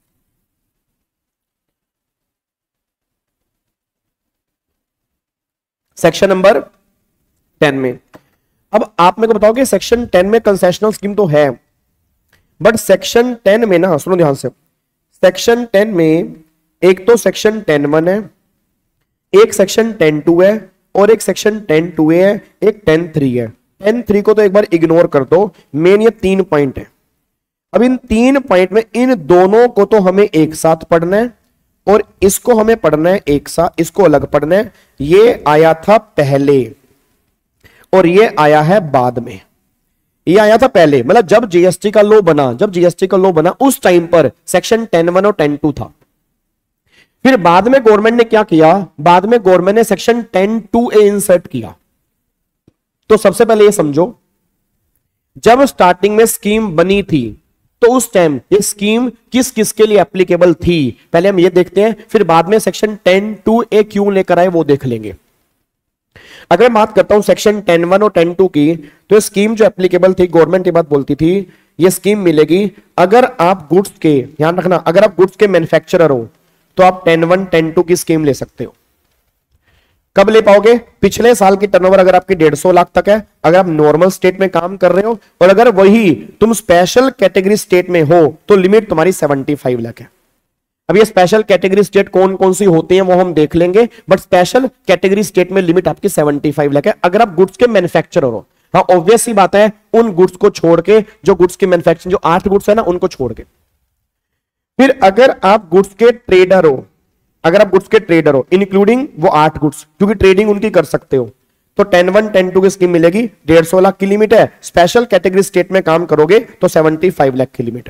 सेक्शन नंबर टेन में। अब आप मेरे को बताओ कि सेक्शन टेन में कंसेशनल स्कीम तो है बट सेक्शन टेन में ना, सुनो ध्यान से, सेक्शन टेन में एक तो सेक्शन टेन वन है, एक सेक्शन टेन टू है और एक सेक्शन टेन टू ए है, एक टेन थ्री है। टेन थ्री को तो एक बार इग्नोर कर दो, मेन ये तीन पॉइंट है। अब इन तीन पॉइंट में इन दोनों को तो हमें एक साथ पढ़ना है और इसको हमें पढ़ना है एक साथ, इसको अलग पढ़ना है। ये आया था पहले और ये आया है बाद में। ये आया था पहले मतलब जब जीएसटी का लॉ बना, जब जीएसटी का लॉ बना उस टाइम पर सेक्शन टेन वन और टेन टू था। फिर बाद में गवर्नमेंट ने क्या किया, बाद में गवर्नमेंट ने section ten two A insert किया। तो सबसे पहले ये समझो, जब स्टार्टिंग में स्कीम बनी थी तो उस टाइम ये स्कीम किस किस के लिए एप्लीकेबल थी, पहले हम ये देखते हैं, फिर बाद में सेक्शन टेन टू ए क्यों लेकर आए वो देख लेंगे। अगर मैं बात करता हूं सेक्शन टेन वन और टेन टू की, तो स्कीम जो एप्लीकेबल थी, गवर्नमेंट ये बात बोलती थी ये स्कीम मिलेगी अगर आप गुड्स के, ध्यान रखना, अगर आप गुड्स के मैन्युफैक्चरर हो तो आप टेन वन टेन टू की स्कीम ले सकते हो। कब ले पाओगे, पिछले साल की टर्नओवर अगर आपकी डेढ़ सौ लाख तक है, अगर आप नॉर्मल स्टेट में काम कर रहे हो और अगर वही तुम स्पेशल कैटेगरी स्टेट में हो तो लिमिट तुम्हारी पचहत्तर लाख है। अब ये स्पेशल कैटेगरी स्टेट कौन कौन सी होती हैं वो हम देख लेंगे, बट स्पेशल कैटेगरी स्टेट में लिमिट आपकी पचहत्तर लाख है अगर आप गुड्स के मैन्युफैक्चरर हो। हाँ ऑब्वियस सी बात है, उन गुड्स को छोड़ के, जो गुड्स की मैन्युफैक्चरिंग, जो आठ गुड्स है ना उनको छोड़ के। फिर अगर आप गुड्स के ट्रेडर हो, अगर आप गुड्स के ट्रेडर हो इंक्लूडिंग वो आठ गुड्स, क्योंकि ट्रेडिंग उनकी कर सकते हो, तो टेन वन टेन टू की स्कीम मिलेगी, डेढ़ सौ लाख की लिमिट है। स्पेशल कैटेगरी स्टेट में काम करोगे तो सेवेंटी फाइव लाख की लिमिट है।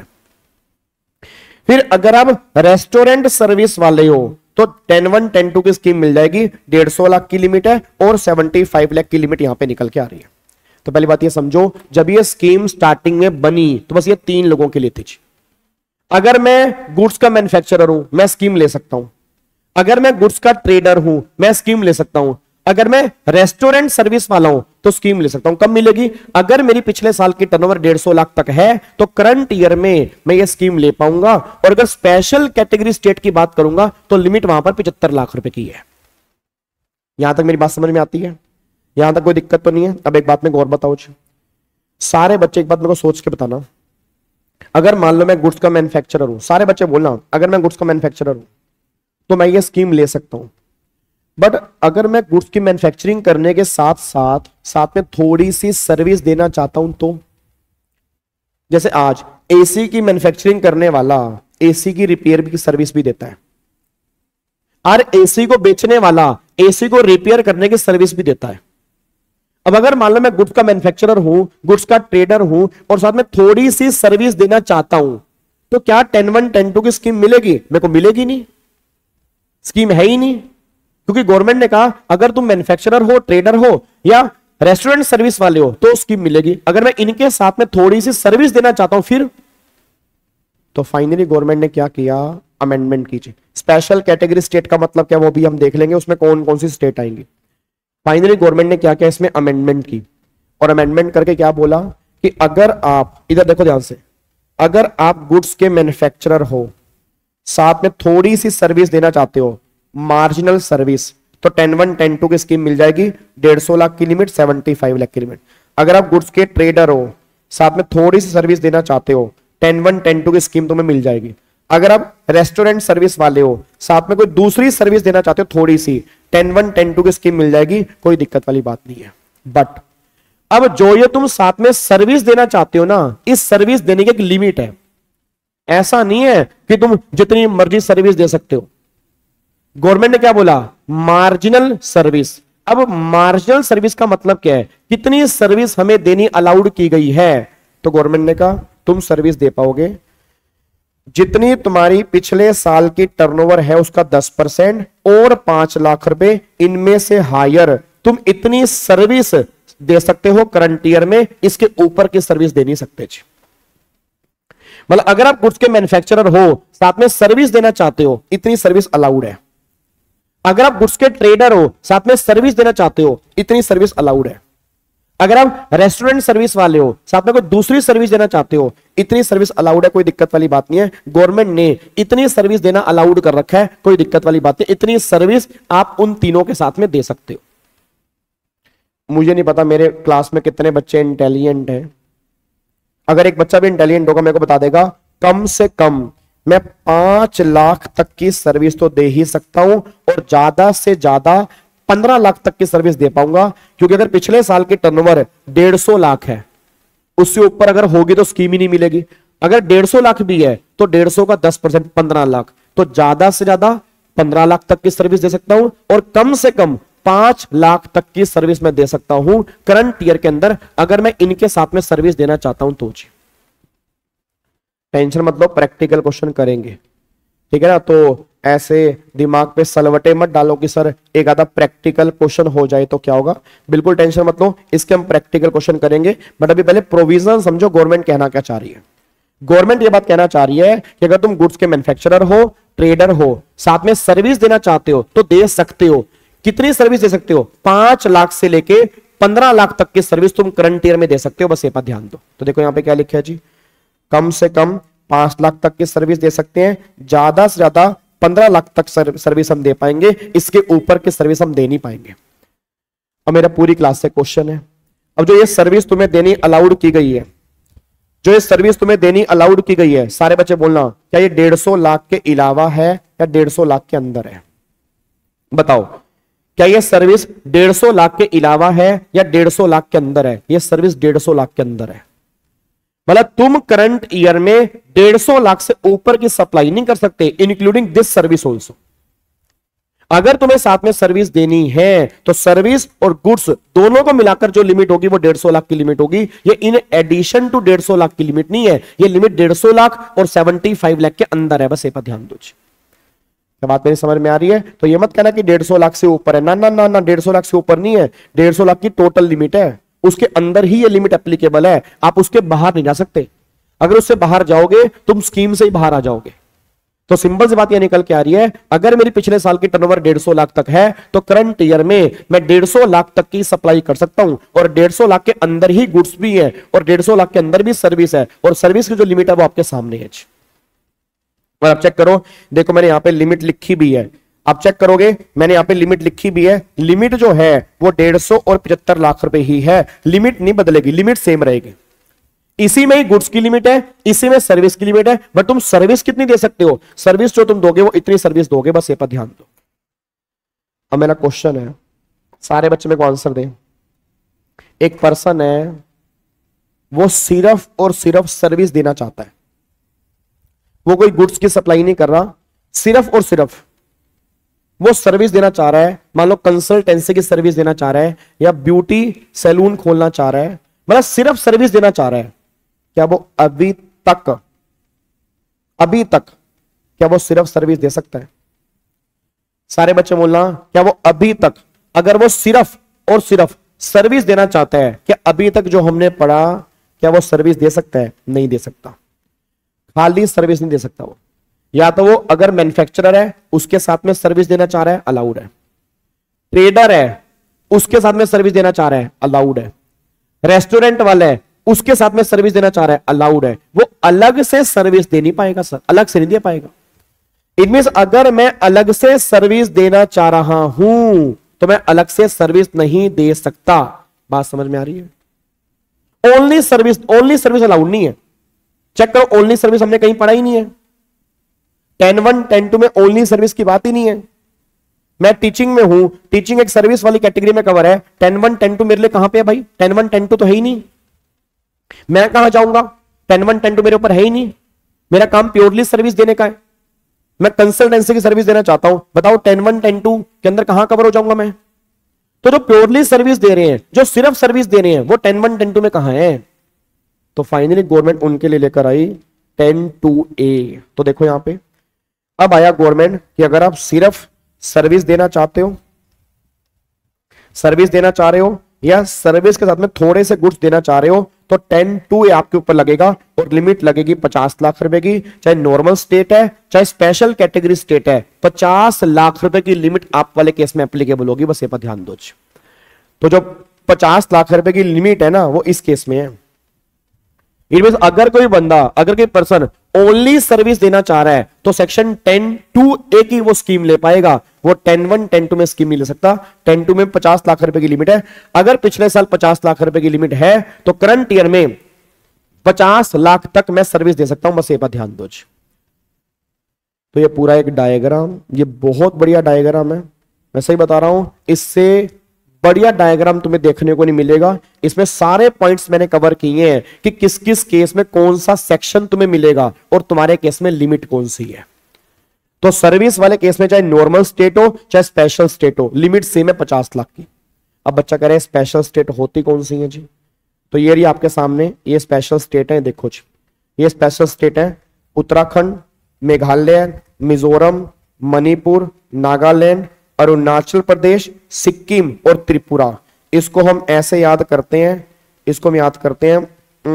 फिर अगर आप रेस्टोरेंट सर्विस वाले हो तो टेन वन टेन टू की स्कीम मिल जाएगी, डेढ़ सौ लाख की लिमिट है और सेवेंटी फाइव लाख की लिमिट यहां पे निकल के आ रही है। तो पहली बात ये समझो, जब ये स्कीम स्टार्टिंग में बनी तो बस ये तीन लोगों के लिए थी। अगर मैं गुड्स का मैन्युफैक्चरर हूं मैं स्कीम ले सकता हूं, अगर मैं गुड्स का ट्रेडर हूं मैं स्कीम ले सकता हूं, अगर मैं रेस्टोरेंट सर्विस वाला हूं तो स्कीम ले सकता हूं। कब मिलेगी? अगर मेरी पिछले साल की टर्नओवर डेढ़ सौ लाख तक है तो करंट ईयर में मैं ये स्कीम ले पाऊंगा। और अगर स्पेशल कैटेगरी स्टेट की बात करूंगा तो लिमिट वहां पर पचहत्तर लाख रुपए की है। यहां तक मेरी बात समझ में आती है? यहां तक कोई दिक्कत तो नहीं है? अब एक बात में और बताओ जी, सारे बच्चे एक बात मेरे को सोच के बताना, अगर मान लो मैं गुड्स का मैन्युफैक्चरर हूं, सारे बच्चे बोलना अगर मैं गुड्स का मैन्युफैक्चरर हूं तो मैं ये स्कीम ले सकता हूं, बट अगर मैं गुड्स की मैन्युफैक्चरिंग करने के साथ साथ साथ में थोड़ी सी सर्विस देना चाहता हूं तो, जैसे आज एसी की मैन्युफैक्चरिंग करने वाला एसी की रिपेयर की सर्विस भी देता है, और एसी को बेचने वाला एसी को रिपेयर करने की सर्विस भी देता है। अब अगर मान लो मैं गुड्स का मैन्युफैक्चरर हूं, गुड्स का ट्रेडर हूं और साथ में थोड़ी सी सर्विस देना चाहता हूं, तो क्या टेन वन टेन टू की स्कीम मिलेगी? मेरे को मिलेगी नहीं, स्कीम है ही नहीं, क्योंकि गवर्नमेंट ने कहा अगर तुम मैन्युफैक्चरर हो, ट्रेडर हो या रेस्टोरेंट सर्विस वाले हो तो स्कीम मिलेगी। अगर मैं इनके साथ में थोड़ी सी सर्विस देना चाहता हूं फिर, तो फाइनली गवर्नमेंट ने क्या किया? अमेंडमेंट कीजिए। स्पेशल कैटेगरी स्टेट का मतलब क्या वो भी हम देख लेंगे, उसमें कौन कौन सी स्टेट आएंगी। फाइनली गवर्नमेंट ने क्या किया? इसमें अमेंडमेंट की, और अमेंडमेंट करके क्या बोला कि अगर आप, इधर देखो ध्यान से, अगर आप गुड्स के मैन्युफैक्चरर हो, साथ में थोड़ी सी सर्विस देना चाहते हो, मार्जिनल सर्विस, तो टेन वन टेन टू की स्कीम मिल जाएगी, डेढ़ सौ लाख की लिमिट, सेवेंटी फाइव लाख की लिमिट। अगर आप गुड्स के ट्रेडर हो, साथ में थोड़ी सी सर्विस देना चाहते हो, टेन वन टेन टू की स्कीम तुम्हें मिल जाएगी। अगर आप रेस्टोरेंट सर्विस वाले हो, साथ में कोई दूसरी सर्विस देना चाहते हो थोड़ी सी, टेन वन टेन टू की स्कीम मिल जाएगी, कोई दिक्कत वाली बात नहीं है। बट अब जो ये तुम साथ में सर्विस देना चाहते हो ना, इस सर्विस देने की एक लिमिट है। ऐसा नहीं है कि तुम जितनी मर्जी सर्विस दे सकते हो। गवर्नमेंट ने क्या बोला? Marginal service. अब मार्जिनल सर्विस का मतलब क्या है? कितनी सर्विस हमें देनी अलाउड की गई है? तो गवर्नमेंट ने कहा तुम सर्विस दे पाओगे जितनी तुम्हारी पिछले साल की टर्नओवर है उसका दस परसेंट और पांच लाख रुपए, इनमें से हायर तुम इतनी सर्विस दे सकते हो करंट ईयर में, इसके ऊपर की सर्विस दे नहीं सकते जी। मतलब अगर आप गुड्स के मैन्युफैक्चरर हो, साथ में सर्विस देना चाहते हो, इतनी सर्विस अलाउड है। अगर आप गुड्स के ट्रेडर हो, साथ में सर्विस देना चाहते हो, इतनी सर्विस अलाउड है। अगर आप रेस्टोरेंट सर्विस वाले हो, साथ में कोई दूसरी सर्विस देना चाहते हो, इतनी सर्विस अलाउड है, कोई दिक्कत वाली बात नहीं है। गवर्नमेंट ने इतनी सर्विस देना अलाउड कर रखा है, कोई दिक्कत वाली बात नहीं। इतनी सर्विस आप उन तीनों के साथ में दे सकते हो। मुझे नहीं पता मेरे क्लास में कितने बच्चे इंटेलिजेंट हैं, अगर एक बच्चा भी इंटेलिजेंट होगा मेरे को बता देगा कम से कम मैं पांच लाख तक की सर्विस तो दे ही सकता हूं, और ज्यादा से ज्यादा पंद्रह लाख तक की सर्विस दे पाऊंगा। क्योंकि अगर पिछले साल की टर्नओवर डेढ़ सौ लाख है, उससे ऊपर अगर होगी तो स्कीम ही नहीं मिलेगी। अगर डेढ़ सौ लाख भी है तो डेढ़ सौ का दस परसेंट पंद्रह लाख, तो ज्यादा से ज्यादा पंद्रह लाख तक की सर्विस दे सकता हूं, और कम से कम पांच लाख तक की सर्विस मैं दे सकता हूं करंट ईयर के अंदर, अगर मैं इनके साथ में सर्विस देना चाहता हूं तो जी। टेंशन मत लो, प्रैक्टिकल क्वेश्चन करेंगे, ठीक है ना। तो ऐसे दिमाग पे सलवटे मत डालो कि सर एक आधा प्रैक्टिकल क्वेश्चन हो जाए तो क्या होगा। बिल्कुल टेंशन मत लो, इसके हम प्रैक्टिकल क्वेश्चन करेंगे। बट अभी पहले प्रोविजन समझो, गवर्नमेंट कहना क्या चाह रही है। गवर्नमेंट ये बात कहना चाह रही है कि अगर तुम गुड्स के मैन्युफैक्चरर हो, ट्रेडर हो, साथ में सर्विस देना चाहते हो तो दे सकते हो। कितनी सर्विस दे सकते हो? पांच लाख से लेके पंद्रह लाख तक की सर्विस तुम करंट ईयर में दे सकते हो। बस ये पर ध्यान दो। तो देखो यहां पे क्या लिखा है जी, कम से कम पांच लाख तक की सर्विस दे सकते हैं, ज्यादा से ज्यादा पंद्रह लाख तक सर्विस हम दे पाएंगे, इसके ऊपर की सर्विस हम दे नहीं पाएंगे। अब मेरा पूरी क्लास से क्वेश्चन है, अब जो ये सर्विस तुम्हें देनी अलाउड की गई है, जो ये सर्विस तुम्हें देनी अलाउड की गई है, सारे बच्चे बोलना क्या ये डेढ़ सौ लाख के अलावा है या डेढ़ सौ लाख के अंदर है? बताओ, क्या ये सर्विस डेढ़ सौ लाख के अलावा है या डेढ़ सौ लाख के अंदर है? ये सर्विस डेढ़ सौ लाख के अंदर है। मतलब तुम करंट ईयर में डेढ़ सौ लाख से ऊपर की सप्लाई नहीं कर सकते, इंक्लूडिंग दिस सर्विस ऑल्सो। अगर तुम्हें साथ में सर्विस देनी है तो सर्विस और गुड्स दोनों को मिलाकर जो लिमिट होगी वो डेढ़ सौ लाख की लिमिट होगी। ये इन एडिशन टू डेढ़ सौ लाख की लिमिट नहीं है, ये लिमिट डेढ़ सौ लाख और पचहत्तर लाख के अंदर है। बस ये पर ध्यान दो। क्या बात मेरी समझ में आ रही है? तो ये मत कहना कि डेढ़ सौ लाख से ऊपर है, ना ना ना ना, डेढ़ सौ लाख से ऊपर नहीं है। डेढ़ सौ लाख की टोटल लिमिट है, उसके अंदर ही ये लिमिट एप्लीकेबल है। आप उसके बाहर नहीं जा सकते। अगर उससे बाहर जाओगे तुम स्कीम से ही बाहर आ जाओगे। तो सिंपल सी बात यह निकल के आ रही है, अगर मेरी पिछले साल की टर्नओवर डेढ़ सौ लाख तक है तो करंट ईयर में मैं डेढ़ सौ लाख तक की सप्लाई कर सकता हूं, और डेढ़ सौ लाख के अंदर ही गुड्स भी है और डेढ़ सौ लाख के अंदर भी सर्विस है, और सर्विस की जो लिमिट है वो आपके सामने है। और आप चेक करो, देखो मैंने यहां पे लिमिट लिखी भी है, आप चेक करोगे मैंने यहां पे लिमिट लिखी भी है। लिमिट जो है वो डेढ़ सौ और पचहत्तर लाख रुपए ही है, लिमिट नहीं बदलेगी, लिमिट सेम रहेगी। इसी में ही गुड्स की लिमिट है, इसी में सर्विस की लिमिट है, बट तुम सर्विस कितनी दे सकते हो, सर्विस जो तुम दोगे वो इतनी सर्विस दोगे, बस ये पर ध्यान दो। अब मेरा क्वेश्चन है, सारे बच्चे मेरे को आंसर दें। एक पर्सन है वो सिर्फ और सिर्फ सर्विस देना चाहता है, वो कोई गुड्स की सप्लाई नहीं कर रहा, सिर्फ और सिर्फ वो सर्विस देना चाह रहा है। मान लो कंसल्टेंसी की सर्विस देना चाह रहा है या ब्यूटी सैलून खोलना चाह रहा है, मतलब सिर्फ सर्विस देना चाह रहा है। क्या वो अभी तक अभी तक क्या वो सिर्फ सर्विस दे सकता है? सारे बच्चे बोलना, क्या वो अभी तक अगर वो सिर्फ और सिर्फ सर्विस देना चाहता है, क्या अभी तक जो हमने पढ़ा क्या वो सर्विस दे सकता है? नहीं दे सकता, खाली सर्विस नहीं दे सकता वो। या तो वो अगर मैन्युफैक्चरर है उसके साथ में सर्विस देना चाह रहा है, अलाउड है। ट्रेडर है उसके साथ में सर्विस देना चाह रहा है, अलाउड है। रेस्टोरेंट वाला है उसके साथ में सर्विस देना चाह रहा है, अलाउड है। वो अलग से सर्विस दे नहीं पाएगा सर, अलग से नहीं दे पाएगा। इट मींस अगर मैं अलग से सर्विस देना चाह रहा हूं तो मैं अलग से सर्विस नहीं दे सकता। बात समझ में आ रही है? Only service, only service allowed नहीं है। चेक करो, ओनली सर्विस हमने कहीं पढ़ा ही नहीं है। टेन वन टेन टू में ओनली सर्विस की बात ही नहीं है। मैं टीचिंग में हूं, टीचिंग एक सर्विस वाली कैटेगरी में कवर है। टेन वन टेन टू मेरे लिए कहां पे है भाई? टेन वन टेन टू तो है ही नहीं, मैं कहां जाऊंगा? टेन वन टेन टू मेरे ऊपर है ही नहीं। मेरा काम प्योरली सर्विस देने का है। मैं कंसल्टेंसी की सर्विस देना चाहता हूं, बताओ टेन वन टेन टू के अंदर कहां कवर हो जाऊंगा मैं? तो जो प्योरली सर्विस दे रहे हैं, जो सिर्फ सर्विस दे रहे हैं, वो टेन वन टेन टू में कहां है? तो फाइनली गवर्नमेंट उनके लिए लेकर आई टेन टू ए। तो देखो यहां पे अब आया गवर्नमेंट कि अगर आप सिर्फ सर्विस देना चाहते हो, सर्विस देना चाह रहे हो या सर्विस के साथ में थोड़े से गुड्स देना चाह रहे हो तो टेन टू ए आपके ऊपर लगेगा और लिमिट लगेगी पचास लाख रुपए की। चाहे नॉर्मल स्टेट है चाहे स्पेशल कैटेगरी स्टेट है, पचास लाख रुपए की लिमिट आप वाले केस में एप्लीकेबल होगी। बस ये पर ध्यान दो। तो जो पचास लाख रुपए की लिमिट है ना वो इस केस में है। इट मींस अगर कोई बंदा, अगर कोई पर्सन ओनली सर्विस देना चाह रहा है तो सेक्शन टेन टू ए की वो स्कीम ले पाएगा, वो टेन वन टेन टू में स्कीम नहीं ले सकता। टेन टू में पचास लाख रुपए की लिमिट है। अगर पिछले साल पचास लाख रुपए की लिमिट है तो करंट ईयर में पचास लाख तक मैं सर्विस दे सकता हूं। बस ये पर ध्यान दो। तो ये पूरा एक डायग्राम, ये बहुत बढ़िया डायग्राम है, मैं सही बता रहा हूं, इससे बढ़िया डायग्राम तुम्हें देखने को नहीं मिलेगा। इसमें सारे पॉइंट्स मैंने कवर किए हैं कि किस किस केस में कौन सा सेक्शन तुम्हें मिलेगा और तुम्हारे केस में लिमिट कौन सी है। तो सर्विस वाले केस में चाहे नॉर्मल स्टेट हो चाहे स्पेशल स्टेट हो, लिमिट सेम है पचास लाख की। अब बच्चा कह रहे हैं स्पेशल स्टेट होती कौन सी है जी? तो ये रही आपके सामने, ये स्पेशल स्टेट है। देखो जी, ये स्पेशल स्टेट है उत्तराखंड, मेघालय, मिजोरम, मणिपुर, नागालैंड, अरुणाचल प्रदेश, सिक्किम और त्रिपुरा। इसको हम ऐसे याद करते हैं, इसको हम याद करते हैं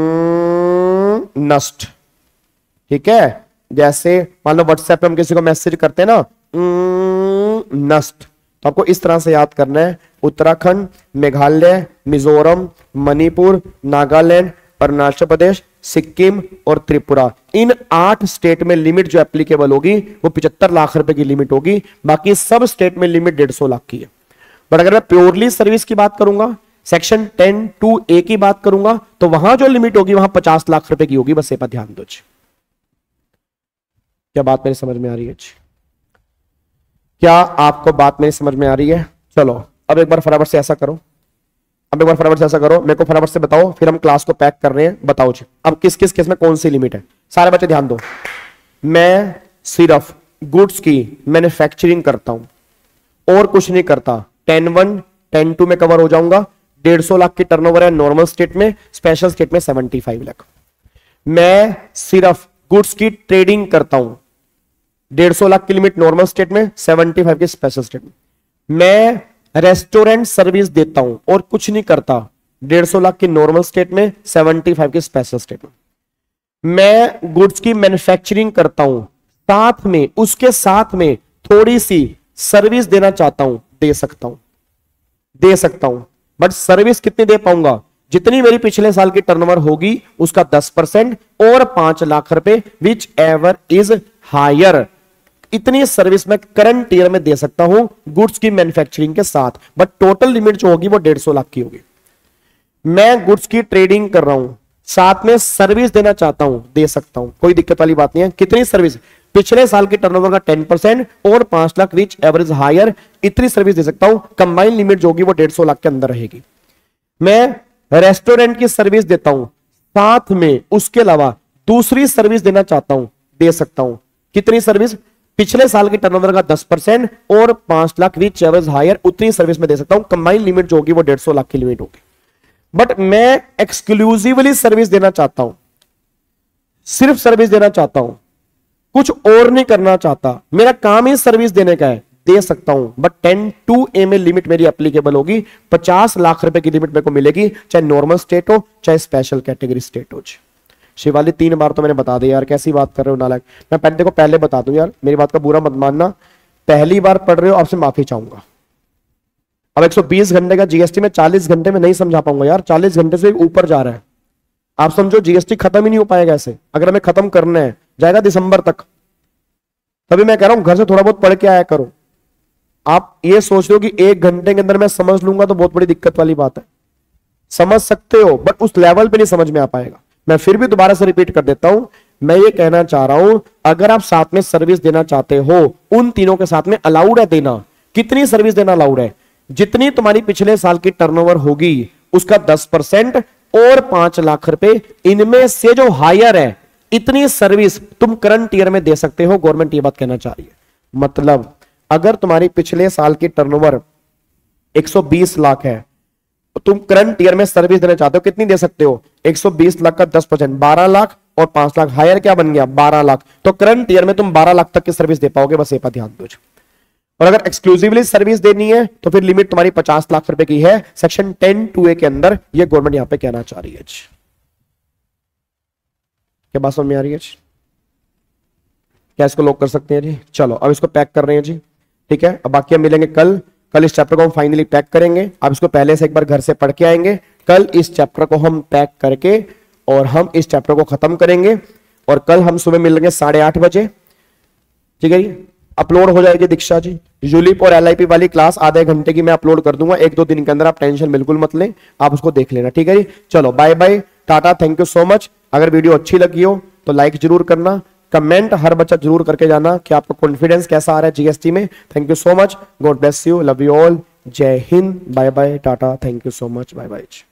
नस्ट। ठीक है, जैसे मान लो व्हाट्सएप पे हम किसी को मैसेज करते हैं ना नस्ट, तो आपको इस तरह से याद करना है उत्तराखंड, मेघालय, मिजोरम, मणिपुर, नागालैंड, अरुणाचल प्रदेश, सिक्किम और त्रिपुरा। इन आठ स्टेट में लिमिट जो एप्लीकेबल होगी वो पचहत्तर लाख रुपए की लिमिट होगी। बाकी सब स्टेट में लिमिट डेढ़ सौ लाख की है। बट अगर मैं प्योरली सर्विस की बात करूंगा, सेक्शन टेन टू ए की बात करूंगा, तो वहां जो लिमिट होगी वहां पचास लाख रुपए की होगी। बस ये पर ध्यान दो। क्या बात मेरी समझ में आ रही है? क्या आपको बात मेरी समझ में आ रही है? चलो अब एक बार फटाफट से ऐसा करो, अब एक बार फटाफट से ऐसा करो, मेरे को फटाफट से बताओ, फिर हम क्लास को पैक कर रहे हैं। बताओ जी अब किस किस केस में कौन सी लिमिट है। सारे बच्चे ध्यान दो, मैं सिर्फ गुड्स की मैन्युफैक्चरिंग करता हूं और कुछ नहीं करता। टेन वन टेन टू में कवर हो जाऊंगा। डेढ़ सौ लाख की टर्नओवर है नॉर्मल स्टेट में, स्पेशल स्टेट में सेवेंटी फाइव लाख। मैं सिर्फ गुड्स की ट्रेडिंग करता हूं, डेढ़ सौ लाख की लिमिट नॉर्मल स्टेट में, सेवेंटी फाइव की स्पेशल स्टेट में। मैं रेस्टोरेंट सर्विस देता हूं और कुछ नहीं करता, डेढ़ सौ लाख की नॉर्मल स्टेट में, सेवेंटी फाइव की स्पेशल स्टेट में। मैं गुड्स की मैन्युफैक्चरिंग करता हूं, साथ में उसके साथ में थोड़ी सी सर्विस देना चाहता हूं, दे सकता हूं, दे सकता हूं, बट सर्विस कितनी दे पाऊंगा, जितनी मेरी पिछले साल की टर्नओवर होगी उसका दस परसेंट और पांच लाख रुपए, विच एवर इज हायर। इतनी सर्विस मैं करंट ईयर में दे सकता हूं गुड्स की मैन्युफैक्चरिंग के साथ, बट टोटल लिमिट जो होगी वो डेढ़ सौ लाख की होगी। मैं गुड्स की ट्रेडिंग कर रहा हूं, साथ में सर्विस देना चाहता हूं, दे सकता हूं, कोई दिक्कत वाली बात नहीं है। कितनी सर्विस, पिछले साल की टर्नओवर का टेन परसेंट और पांच लाख, विच एवरेज हायर, इतनी सर्विस दे सकता हूं। कंबाइंड लिमिट जो होगी वो डेढ़ सौ लाख के अंदर रहेगी। मैं रेस्टोरेंट की सर्विस देता हूं, साथ में उसके अलावा दूसरी सर्विस देना चाहता हूं, दे सकता हूं। कितनी सर्विस, पिछले साल के टर्नओवर का दस परसेंट और पांच लाख, विच एवरेज हायर, उतनी सर्विस में दे सकता हूं। कंबाइंड लिमिट जो होगी वो डेढ़ सौ लाख की लिमिट होगी। बट मैं एक्सक्लूसिवली सर्विस देना चाहता हूं, सिर्फ सर्विस देना चाहता हूं, कुछ और नहीं करना चाहता, मेरा काम ही सर्विस देने का है, दे सकता हूं। बट टेन टू ए में लिमिट मेरी एप्लीकेबल होगी, पचास लाख रुपए की लिमिट मेरे को मिलेगी, चाहे नॉर्मल स्टेट हो चाहे स्पेशल कैटेगरी स्टेट हो। शिवाली तीन बार तो मैंने बता दिया यार, कैसी बात कर रहे हो नालायक। मैं पहले देखो पहले बता दूं यार, मेरी बात का बुरा मत मानना, पहली बार पढ़ रहे हो, आपसे माफी चाहूंगा। अब एक सौ बीस घंटे का जीएसटी में चालीस घंटे में नहीं समझा पाऊंगा यार, चालीस घंटे से ऊपर जा रहा है। आप समझो जीएसटी खत्म ही नहीं हो पाएगा ऐसे, अगर हमें खत्म करना है जाएगा दिसंबर तक। तभी मैं कह रहा हूं घर से थोड़ा बहुत पढ़ के आया करो। आप ये सोच रहे हो कि एक घंटे के अंदर मैं समझ लूंगा तो बहुत बड़ी दिक्कत वाली बात है। समझ सकते हो बट उस लेवल पे नहीं समझ में आ पाएगा। मैं फिर भी दोबारा से रिपीट कर देता हूं, मैं ये कहना चाह रहा हूं अगर आप साथ में सर्विस देना चाहते हो, उन तीनों के साथ में अलाउड है देना। कितनी सर्विस देना अलाउड है, जितनी तुम्हारी पिछले साल की टर्नओवर होगी उसका दस परसेंट और पांच लाख रुपए, इनमें से जो हायर है इतनी सर्विस तुम करंट ईयर में दे सकते हो। गवर्नमेंट ये बात कहना चाह रही है। मतलब अगर तुम्हारी पिछले साल की टर्नओवर एक सौ बीस लाख है, तुम करंट ईयर में सर्विस देना चाहते हो, कितनी दे सकते हो, एक सौ बीस लाख का दस परसेंट, बारह लाख और पांच लाख, हायर क्या बन गया, बारह लाख। तो करंट ईयर में तुम बारह लाख तक की सर्विस दे पाओगे, बस ये पर ध्यान दो। और अगर एक्सक्लूसिवली सर्विस देनी है तो फिर लिमिट तुम्हारी पचास लाख रुपए की है, सेक्शन टेन टू ए के अंदर। ये गवर्नमेंट यहां पे कहना चाह रही है। क्या बात समझ में आ रही है? क्या इसको लॉक कर सकते हैं जी? चलो अब इसको पैक कर रहे हैं जी, ठीक है। अब बाकी हम मिलेंगे कल। कल इस चैप्टर को हम फाइनली पैक करेंगे। आप इसको पहले से एक बार घर से पढ़ के आएंगे। कल इस चैप्टर को हम पैक करके और हम इस चैप्टर को खत्म करेंगे। और कल हम सुबह मिलेंगे साढ़े आठ बजे, ठीक है जी। अपलोड हो जाएगी दीक्षा जी, यूलिप और एलआईपी वाली क्लास आधे घंटे की मैं अपलोड कर दूंगा एक दो दिन के अंदर। आप टेंशन बिल्कुल मत लें, आप उसको देख लेना, ठीक है जी। चलो bye bye, tata, thank you so much. अगर वीडियो अच्छी लगी हो तो लाइक जरूर करना, कमेंट हर बच्चा जरूर करके जाना कि आपको कॉन्फिडेंस कैसा आ रहा है जीएसटी में। Thank you so much, God bless you, love you all, जय हिंद, bye bye, tata, thank you so much, bye bye.